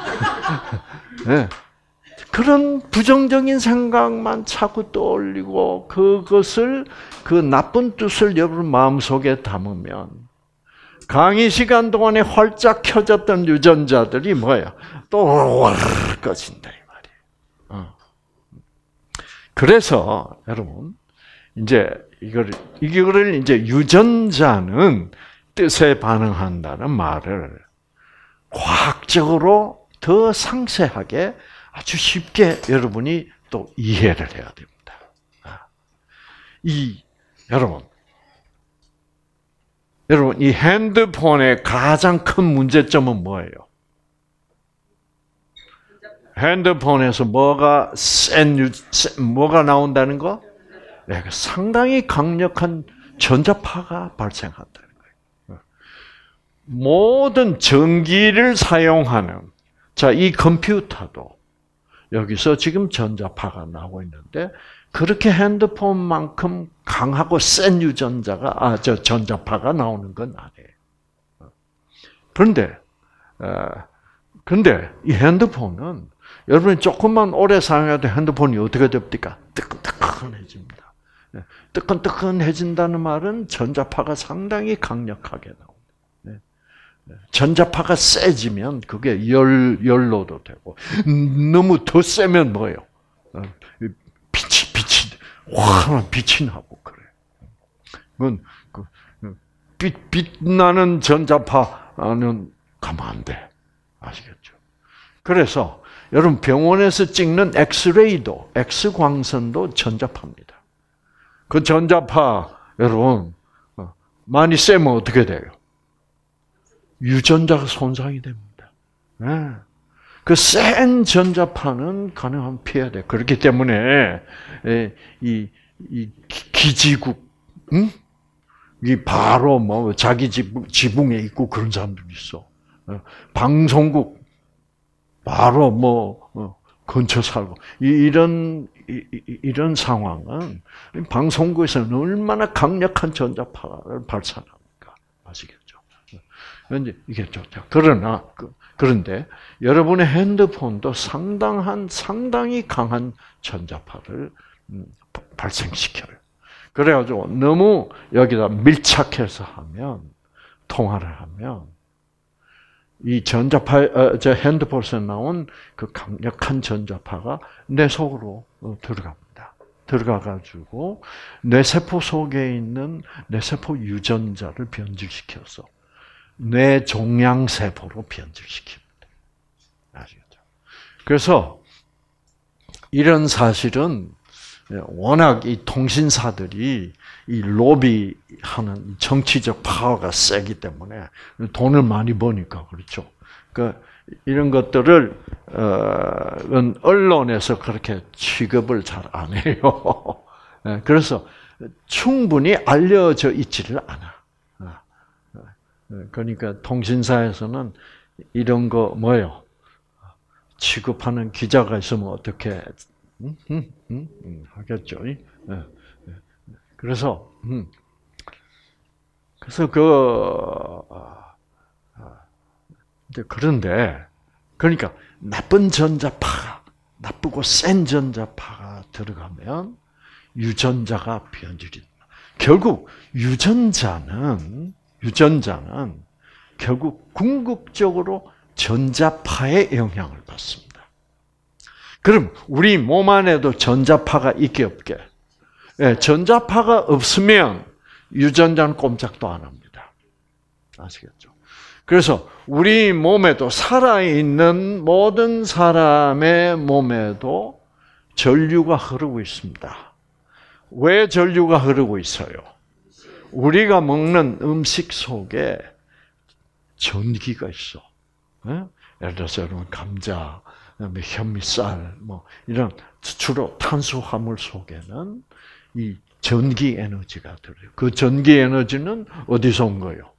예, 그런 부정적인 생각만 자꾸 떠올리고 그것을 그 나쁜 뜻을 여러분 마음속에 담으면 강의 시간 동안에 활짝 켜졌던 유전자들이 뭐야? 또 와르르 꺼진다 이 말이에요. 그래서 여러분 이제 이걸 이거를 이제 유전자는 뜻에 반응한다는 말을 과학적으로 더 상세하게 아주 쉽게 여러분이 또 이해를 해야 됩니다. 이 여러분, 여러분 이 핸드폰의 가장 큰 문제점은 뭐예요? 핸드폰에서 뭐가 센, 뭐가 나온다는 거? 네, 상당히 강력한 전자파가 발생한다는 거예요. 모든 전기를 사용하는 자, 이 컴퓨터도 여기서 지금 전자파가 나오고 있는데 그렇게 핸드폰만큼 강하고 센 유전자가 아, 저 전자파가 나오는 건 아니에요. 그런데 어, 근데 이 핸드폰은 여러분이 조금만 오래 사용해도 핸드폰이 어떻게 됩니까? 뜨끈뜨끈해집니다. 뜨끈뜨끈해진다는 말은 전자파가 상당히 강력하게 나옵니다. 전자파가 세지면 그게 열, 열로도 되고, 너무 더 세면 뭐예요? 빛이, 빛이, 환한 빛이 나고 그래. 그건, 그, 빛, 빛나는 전자파는 가면 안 돼. 아시겠죠? 그래서, 여러분 병원에서 찍는 엑스레이도, 엑스광선도 전자파입니다. 그 전자파, 여러분, 많이 세면 어떻게 돼요? 유전자가 손상이 됩니다. 네. 그 센 전자파는 가능하면 피해야 돼. 그렇기 때문에 이, 이 기지국, 응? 이 바로 뭐 자기 지붕, 지붕에 있고 그런 사람들이 있어. 방송국 바로 뭐 근처 살고 이런 이런 상황은 방송국에서는 얼마나 강력한 전자파를 발산합니까? 아시겠죠? 이제 이겠죠. 그러나 그런데 여러분의 핸드폰도 상당한 상당히 강한 전자파를 발생시켜요. 그래가지고 너무 여기다 밀착해서 하면 통화를 하면 이 전자파 저 핸드폰에서 나온 그 강력한 전자파가 내 속으로 들어갑니다. 들어가가지고 뇌세포 속에 있는 뇌세포 유전자를 변질시켜서 뇌 종양세포로 변질시킵니다. 아시겠죠? 그래서 이런 사실은 워낙 이 통신사들이 이 로비하는 정치적 파워가 세기 때문에 돈을 많이 버니까 그렇죠. 그 이런 것들을 어, 언론에서 그렇게 취급을 잘 안 해요. 그래서 충분히 알려져 있지를 않아. 그러니까 통신사에서는 이런 거 뭐예요? 취급하는 기자가 있으면 어떻게 음, 음, 음, 음, 하겠죠. 네. 그래서 음, 그래서 그 이제 그런데 그러니까 나쁜 전자파가 나쁘고 센 전자파가 들어가면 유전자가 변질이 결국 유전자는 유전자는 결국 궁극적으로 전자파의 영향을 받습니다. 그럼 우리 몸 안에도 전자파가 있게 없게? 네, 전자파가 없으면 유전자는 꼼짝도 안 합니다. 아시겠죠? 그래서 우리 몸에도 살아있는 모든 사람의 몸에도 전류가 흐르고 있습니다. 왜 전류가 흐르고 있어요? 우리가 먹는 음식 속에 전기가 있어. 네? 예를 들어서 여러분 감자, 그다음에 현미쌀, 뭐 이런 주로 탄수화물 속에는 이 전기 에너지가 들어요. 그 전기 에너지는 어디서 온 거예요?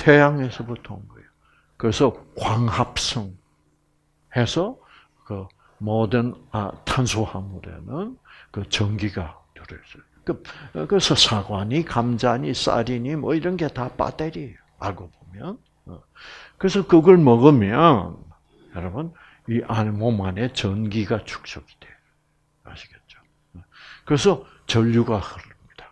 태양에서부터 온 거예요. 그래서 광합성 해서 그 모든 아, 탄수화물에는 그 전기가 들어있어요. 그, 그래서 사과니, 감자니, 쌀이니 뭐 이런 게 다 배터리예요. 알고 보면. 그래서 그걸 먹으면 여러분 이 안에 몸 안에 전기가 축적이 돼요. 아시겠죠? 그래서 전류가 흐릅니다.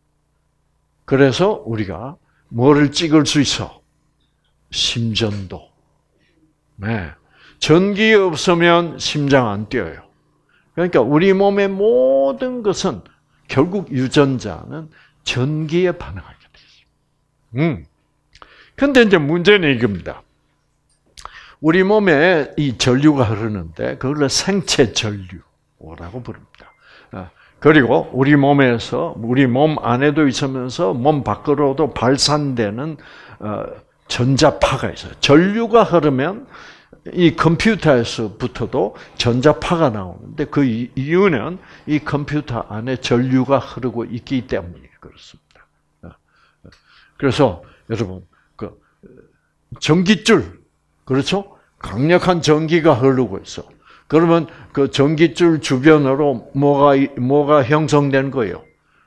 그래서 우리가 뭐를 찍을 수 있어? 심전도. 네. 전기 없으면 심장 안 뛰어요. 그러니까 우리 몸의 모든 것은 결국 유전자는 전기에 반응하게 되죠. 음. 근데 이제 문제는 이겁니다. 우리 몸에 이 전류가 흐르는데 그걸 생체 전류라고 부릅니다. 그리고 우리 몸에서 우리 몸 안에도 있으면서 몸 밖으로도 발산되는 전자파가 있어요. 전류가 흐르면 이 컴퓨터에서부터도 전자파가 나오는데 그 이유는 이 컴퓨터 안에 전류가 흐르고 있기 때문에 그렇습니다. 그래서 여러분 그 전깃줄 그렇죠? 강력한 전기가 흐르고 있어. 그러면 그 전깃줄 주변으로 뭐가 뭐가 형성된 거예요?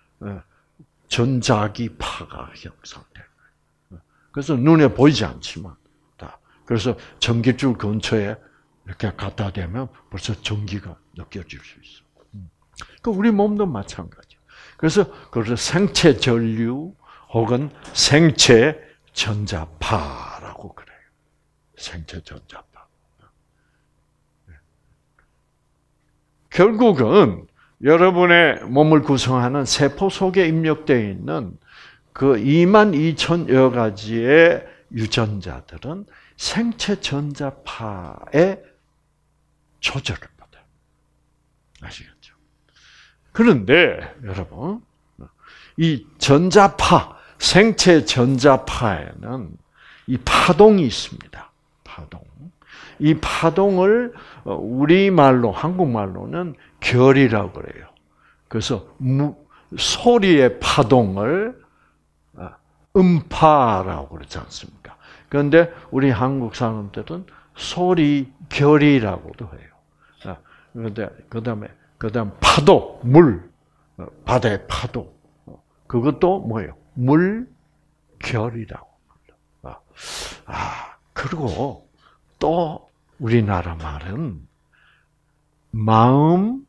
전자기파가 형성된 거예요. 그래서 눈에 보이지 않지만 다. 그래서 전깃줄 근처에 이렇게 갖다 대면 벌써 전기가 느껴질 수 있어. 그 우리 몸도 마찬가지. 그래서 그래서 생체 전류 혹은 생체 전자파라고 그래요. 생체 전자파. 결국은 여러분의 몸을 구성하는 세포 속에 입력되어 있는 그 이만 이천여 가지의 유전자들은 생체 전자파의 조절을 받아요. 아시겠죠? 그런데 여러분, 이 전자파, 생체 전자파에는 이 파동이 있습니다. 파동. 이 파동을 우리말로 한국말로는 결이라고 그래요. 그래서 소리의 파동을 음파라고 그러지 않습니까? 그런데 우리 한국 사람들은 소리 결이라고도 해요. 그런데 그다음에 그다음 파도, 물, 바다의 파도. 그것도 뭐예요? 물결이라고. 아, 그리고 또 우리나라 말은 마음,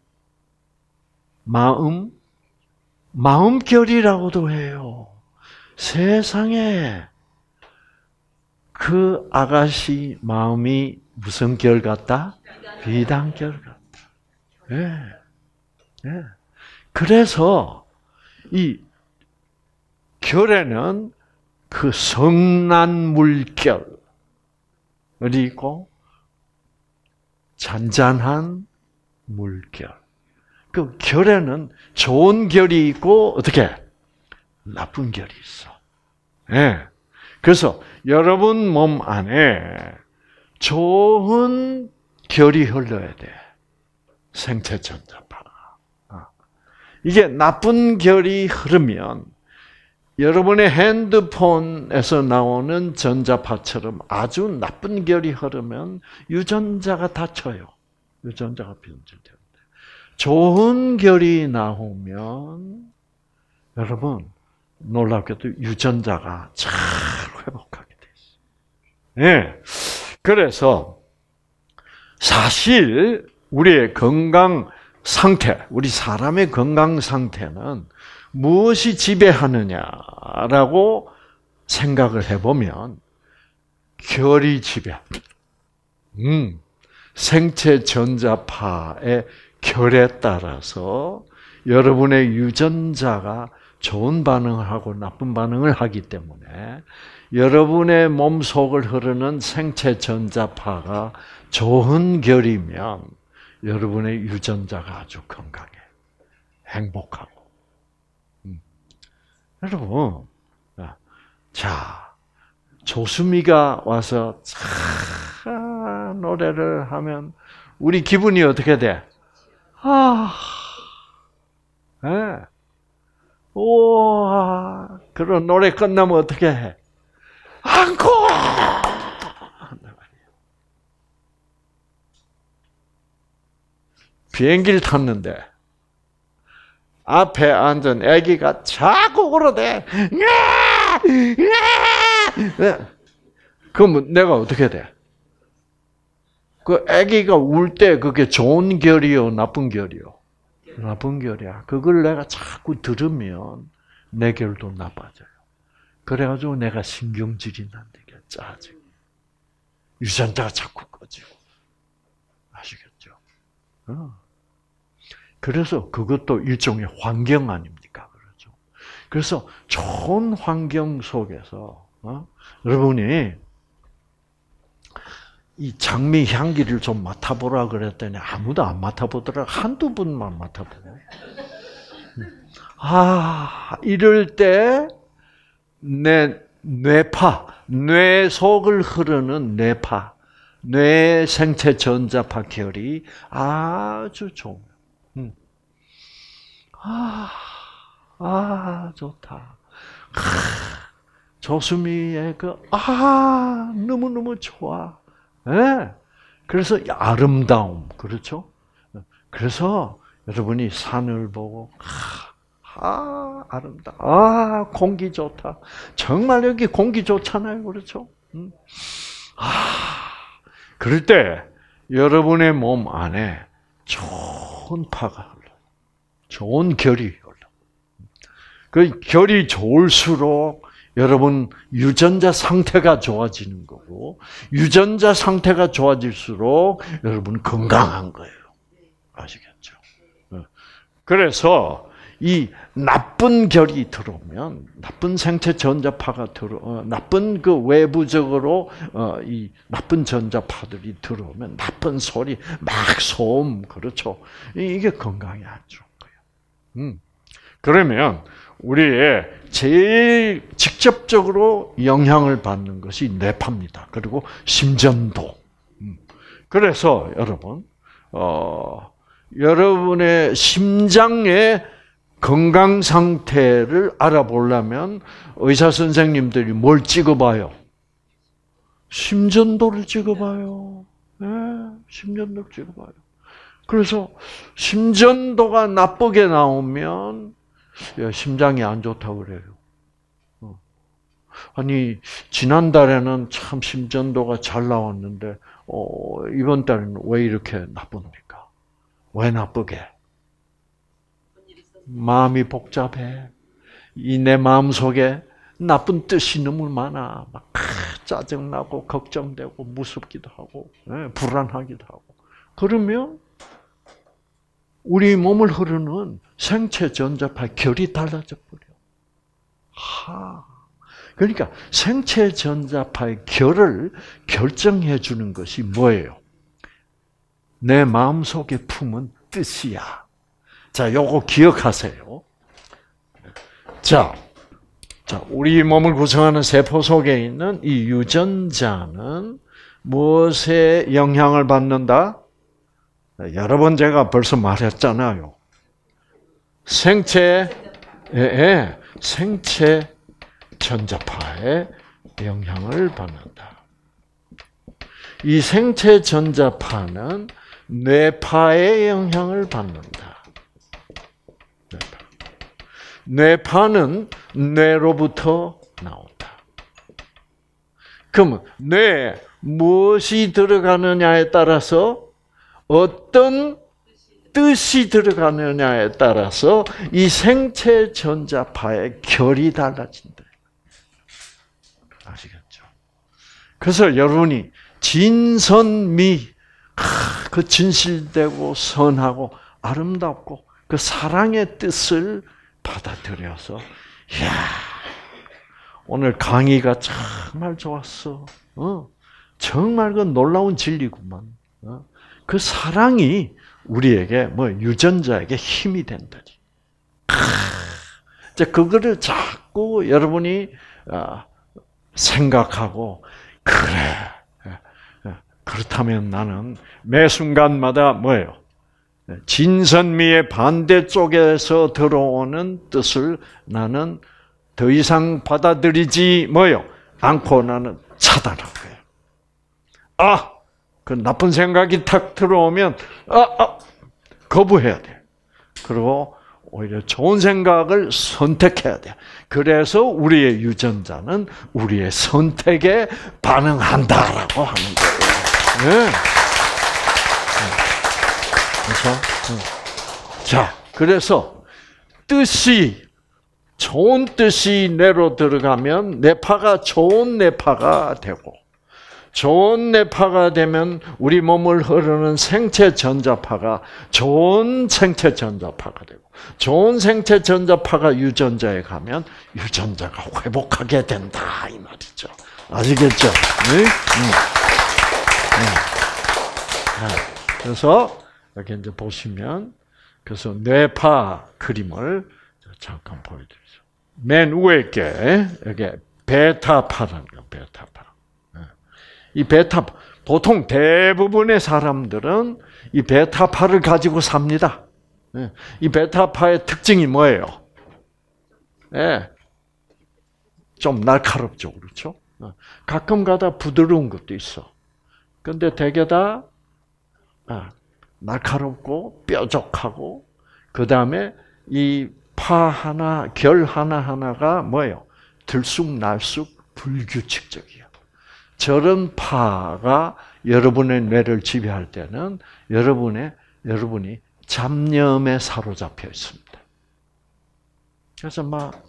마음, 마음결이라고도 해요. 세상에 그 아가씨 마음이 무슨 결 같다? 비단결 같다. 예, 네. 네. 그래서 이 결에는 그 성난물결이 있고 잔잔한 물결. 그 결에는 좋은 결이 있고 어떻게 나쁜 결이 있어. 예. 네. 그래서 여러분 몸 안에 좋은 결이 흘러야 돼. 생체 전자파가. 이게 나쁜 결이 흐르면 여러분의 핸드폰에서 나오는 전자파처럼 아주 나쁜 결이 흐르면 유전자가 다쳐요. 유전자가 변질되는데 좋은 결이 나오면 여러분 놀랍게도 유전자가 잘 회복하게 돼 있어요. 네. 그래서 사실 우리의 건강 상태, 우리 사람의 건강 상태는 무엇이 지배하느냐라고 생각을 해보면 결이 지배합니다. 음, 생체 전자파의 결에 따라서 여러분의 유전자가 좋은 반응을 하고 나쁜 반응을 하기 때문에 여러분의 몸속을 흐르는 생체 전자파가 좋은 결이면 여러분의 유전자가 아주 건강해, 행복하고. 음. 여러분, 자, 조수미가 와서 차 노래를 하면 우리 기분이 어떻게 돼? 아, 예. 네. 우와, 그런 노래 끝나면 어떻게 해? 안고! 비행기를 탔는데 앞에 앉은 아기가 자꾸 울어대. 그러면 내가 어떻게 돼? 그 아기가 울 때 그게 좋은 결이요, 나쁜 결이요? 나쁜 결이야. 그걸 내가 자꾸 들으면 내 결도 나빠져요. 그래가지고 내가 신경질이 난다니까, 짜증. 유전자가 자꾸 꺼지고. 아시겠죠? 어. 그래서 그것도 일종의 환경 아닙니까? 그렇죠. 그래서 좋은 환경 속에서, 어? 여러분이 이 장미 향기를 좀 맡아보라 그랬더니 아무도 안 맡아보더라. 한두 분만 맡아보고. 아, 이럴 때 내 뇌파, 뇌 속을 흐르는 뇌파, 뇌 생체 전자파 결이 아주 좋은. 음. 아, 아, 좋다. 아, 조수미의 그, 아, 너무너무 좋아. 네. 그래서 아름다움, 그렇죠? 그래서 여러분이 산을 보고, 아, 아름다, 아, 공기 좋다. 정말 여기 공기 좋잖아요, 그렇죠? 음. 아, 그럴 때 여러분의 몸 안에 좋은 파가 흘러, 좋은 결이 흘러. 그 결이 좋을수록 여러분 유전자 상태가 좋아지는 거고, 유전자 상태가 좋아질수록 여러분 건강한 거예요. 아시겠죠? 그래서 이 나쁜 결이 들어오면, 나쁜 생체 전자파가 들어, 어, 나쁜 그 외부적으로 어, 이 나쁜 전자파들이 들어오면 나쁜 소리, 막 소음, 그렇죠? 이게 건강에 안 좋은 거예요. 음. 그러면 우리의 제일 직접적으로 영향을 받는 것이 뇌파입니다. 그리고 심전도. 그래서 여러분, 어, 여러분의 심장의 건강 상태를 알아보려면 의사 선생님들이 뭘 찍어봐요? 심전도를 찍어봐요. 네, 심전도를 찍어봐요. 그래서 심전도가 나쁘게 나오면 심장이 안 좋다고 그래요. 아니, 지난달에는 참 심전도가 잘 나왔는데, 어, 이번 달에는 왜 이렇게 나쁩니까? 왜 나쁘게? 마음이 복잡해. 이 내 마음 속에 나쁜 뜻이 너무 많아. 막 짜증나고, 걱정되고, 무섭기도 하고, 네, 불안하기도 하고. 그러면, 우리 몸을 흐르는 생체 전자파 결이 달라져 버려. 하. 그러니까 생체 전자파의 결을 결정해 주는 것이 뭐예요? 내 마음속에 품은 뜻이야. 자, 요거 기억하세요. 자, 자, 우리 몸을 구성하는 세포 속에 있는 이 유전자는 무엇에 영향을 받는다? 여러 번 제가 벌써 말했잖아요. 생체, 예, 예, 생체 전자파에 영향을 받는다. 이 생체 전자파는 뇌파에 영향을 받는다. 뇌파는 뇌로부터 나온다. 그러면 뇌에 무엇이 들어가느냐에 따라서, 어떤 뜻이 들어가느냐에 따라서 이 생체 전자파의 결이 달라진다. 아시겠죠? 그래서 여러분이 진선미, 그 진실되고 선하고 아름답고 그 사랑의 뜻을 받아들여서, 이야, 오늘 강의가 정말 좋았어. 어, 정말 그 놀라운 진리구만. 어, 그 사랑이 우리에게 뭐 유전자에게 힘이 된다지. 이제 그거를 자꾸 여러분이 생각하고, 그래, 그렇다면 나는 매 순간마다 뭐예요? 진선미의 반대쪽에서 들어오는 뜻을 나는 더 이상 받아들이지 뭐요? 않고 나는 차단할 거예요. 아, 그 나쁜 생각이 탁 들어오면, 아, 아, 거부해야 돼. 그리고 오히려 좋은 생각을 선택해야 돼. 그래서 우리의 유전자는 우리의 선택에 반응한다라고 하는 거예요. 네. 그렇죠? 자, 그래서 뜻이 좋은 뜻이 뇌로 들어가면 뇌파가 좋은 뇌파가 되고, 좋은 뇌파가 되면 우리 몸을 흐르는 생체 전자파가 좋은 생체 전자파가 되고, 좋은 생체 전자파가 유전자에 가면 유전자가 회복하게 된다 이 말이죠. 아시겠죠? 네? 음. 네. 그래서 여기 이제 보시면, 그래서 뇌파 그림을 잠깐 보여드리죠. 맨 위에 게 여기 베타파라는 거, 베타파. 이 베타, 보통 대부분의 사람들은 이 베타파를 가지고 삽니다. 이 베타파의 특징이 뭐예요? 예, 좀 날카롭죠, 그렇죠? 가끔 가다 부드러운 것도 있어. 근데 대개 다 날카롭고 뾰족하고, 그 다음에 이 파 하나, 결 하나하나가 뭐예요? 들쑥날쑥 불규칙적이에요. 저런 파가 여러분의 뇌를 지배할 때는 여러분의, 여러분이 잡념에 사로잡혀 있습니다. 그래서 막,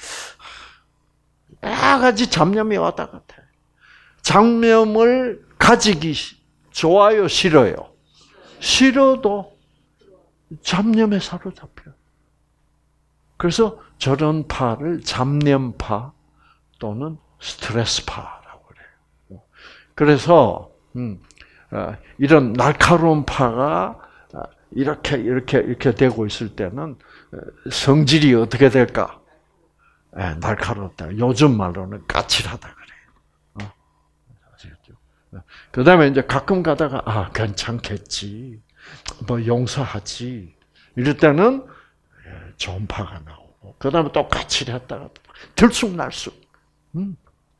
여러 가지 잡념이 왔다 갔다 해요. 잡념을 가지기 좋아요, 싫어요? 싫어도 잡념에 사로잡혀요. 그래서 저런 파를 잡념파 또는 스트레스파라고 그래요. 그래서 음, 어, 이런 날카로운 파가 이렇게 이렇게 이렇게 되고 있을 때는 성질이 어떻게 될까? 네, 날카롭다. 요즘 말로는 까칠하다 그래요. 어? 아시겠죠? 그 다음에 이제 가끔 가다가 아 괜찮겠지, 뭐 용서하지, 이럴 때는 좋은 파가 나오고, 그 다음에 또 까칠했다가 들쑥날쑥. 음.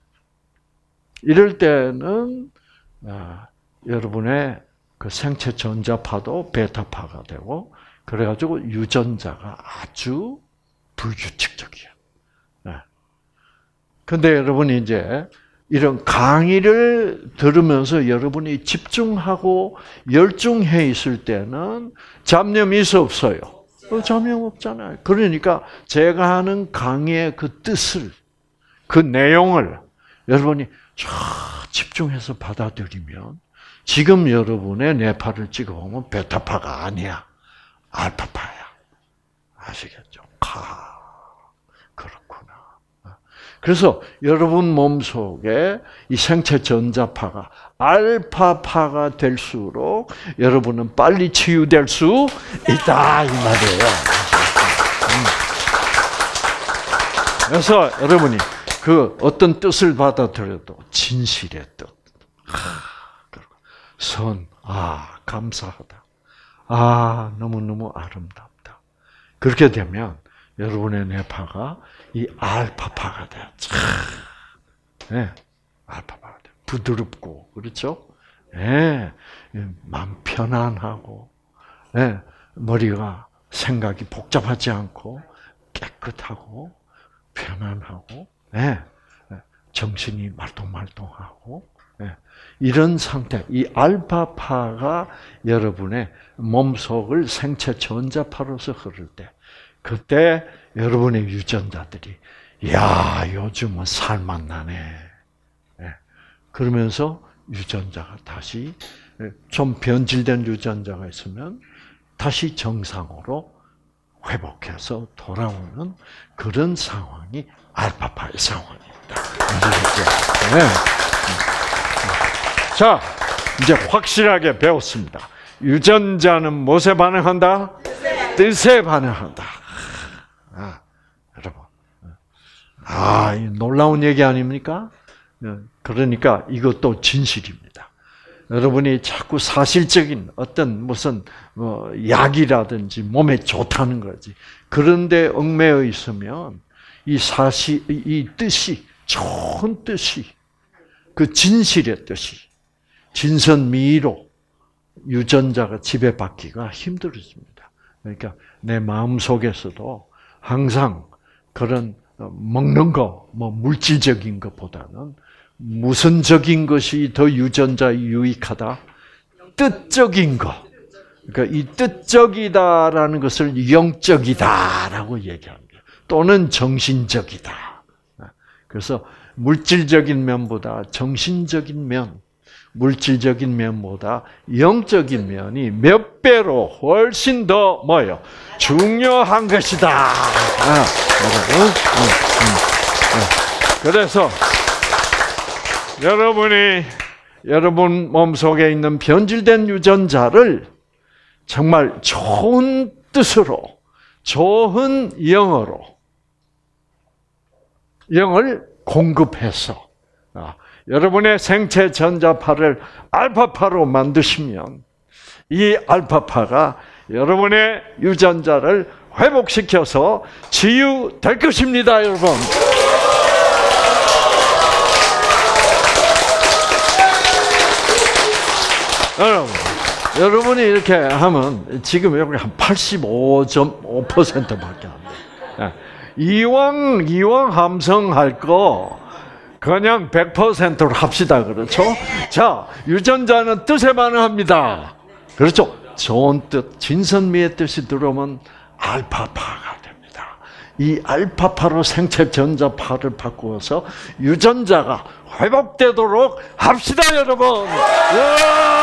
이럴 때는 아, 여러분의 그 생체 전자파도 베타파가 되고, 그래가지고 유전자가 아주 불규칙적이에요. 네. 근데 여러분이 이제 이런 강의를 들으면서 여러분이 집중하고 열중해 있을 때는 잡념이 있어 없어요? 잡념 없잖아요. 그러니까 제가 하는 강의의 그 뜻을, 그 내용을 여러분이 쫙 집중해서 받아들이면, 지금 여러분의 뇌파를 찍어보면 베타파가 아니야, 알파파야. 아시겠죠? 아, 그렇구나. 그래서 여러분 몸속에 이 생체 전자파가 알파파가 될수록 여러분은 빨리 치유될 수 있다 이 말이에요. 그래서 여러분이 그 어떤 뜻을 받아들여도 진실의 뜻, 선, 아 감사하다, 아 너무너무 아름답다, 그렇게 되면 여러분의 뇌파가 이 알파파가 돼요. 네, 알파파가 돼요. 부드럽고, 그렇죠? 네, 마음 편안하고, 네, 머리가 생각이 복잡하지 않고 깨끗하고 편안하고, 네, 정신이 말똥말똥하고, 네, 이런 상태, 이 알파파가 여러분의 몸속을 생체 전자파로서 흐를 때, 그때 여러분의 유전자들이 야 요즘은 살맛나네, 네, 그러면서 유전자가 다시, 좀 변질된 유전자가 있으면 다시 정상으로 회복해서 돌아오는 그런 상황이 알파파의 상황입니다. 네. 자, 이제 확실하게 배웠습니다. 유전자는 무엇에 반응한다? 뜻에 반응한다. 아, 여러분, 아, 놀라운 얘기 아닙니까? 그러니까 이것도 진실입니다. 여러분이 자꾸 사실적인 어떤 무슨 뭐 약이라든지 몸에 좋다는 거지, 그런데 얽매여 있으면 이 사실, 이 뜻이, 좋은 뜻이, 그 진실의 뜻이 진선미로 유전자가 지배받기가 힘들어집니다. 그러니까 내 마음 속에서도 항상 그런 먹는 거, 뭐 물질적인 것보다는 무선적인 것이 더 유전자에 유익하다. 뜻적인 거. 그러니까 이 뜻적이다라는 것을 영적이다라고 얘기합니다. 또는 정신적이다. 그래서 물질적인 면보다 정신적인 면, 물질적인 면보다 영적인 면이 몇 배로 훨씬 더 뭐예요? 중요한 것이다. 아, 그래서 여러분이 여러분 몸속에 있는 변질된 유전자를 정말 좋은 뜻으로, 좋은 영어로 영을 공급해서 아, 여러분의 생체 전자파를 알파파로 만드시면 이 알파파가 여러분의 유전자를 회복시켜서 치유될 것입니다, 여러분. 여러분, 여러분이 이렇게 하면 지금 여기 한 팔십오 점 오 퍼센트밖에 안 돼요. 이왕 이왕 함성할 거 그냥 백 퍼센트로 합시다. 그렇죠? 자, 유전자는 뜻에 반응합니다. 그렇죠? 좋은 뜻, 진선미의 뜻이 들어오면 알파파가 됩니다. 이 알파파로 생체 전자파를 바꾸어서 유전자가 회복되도록 합시다, 여러분.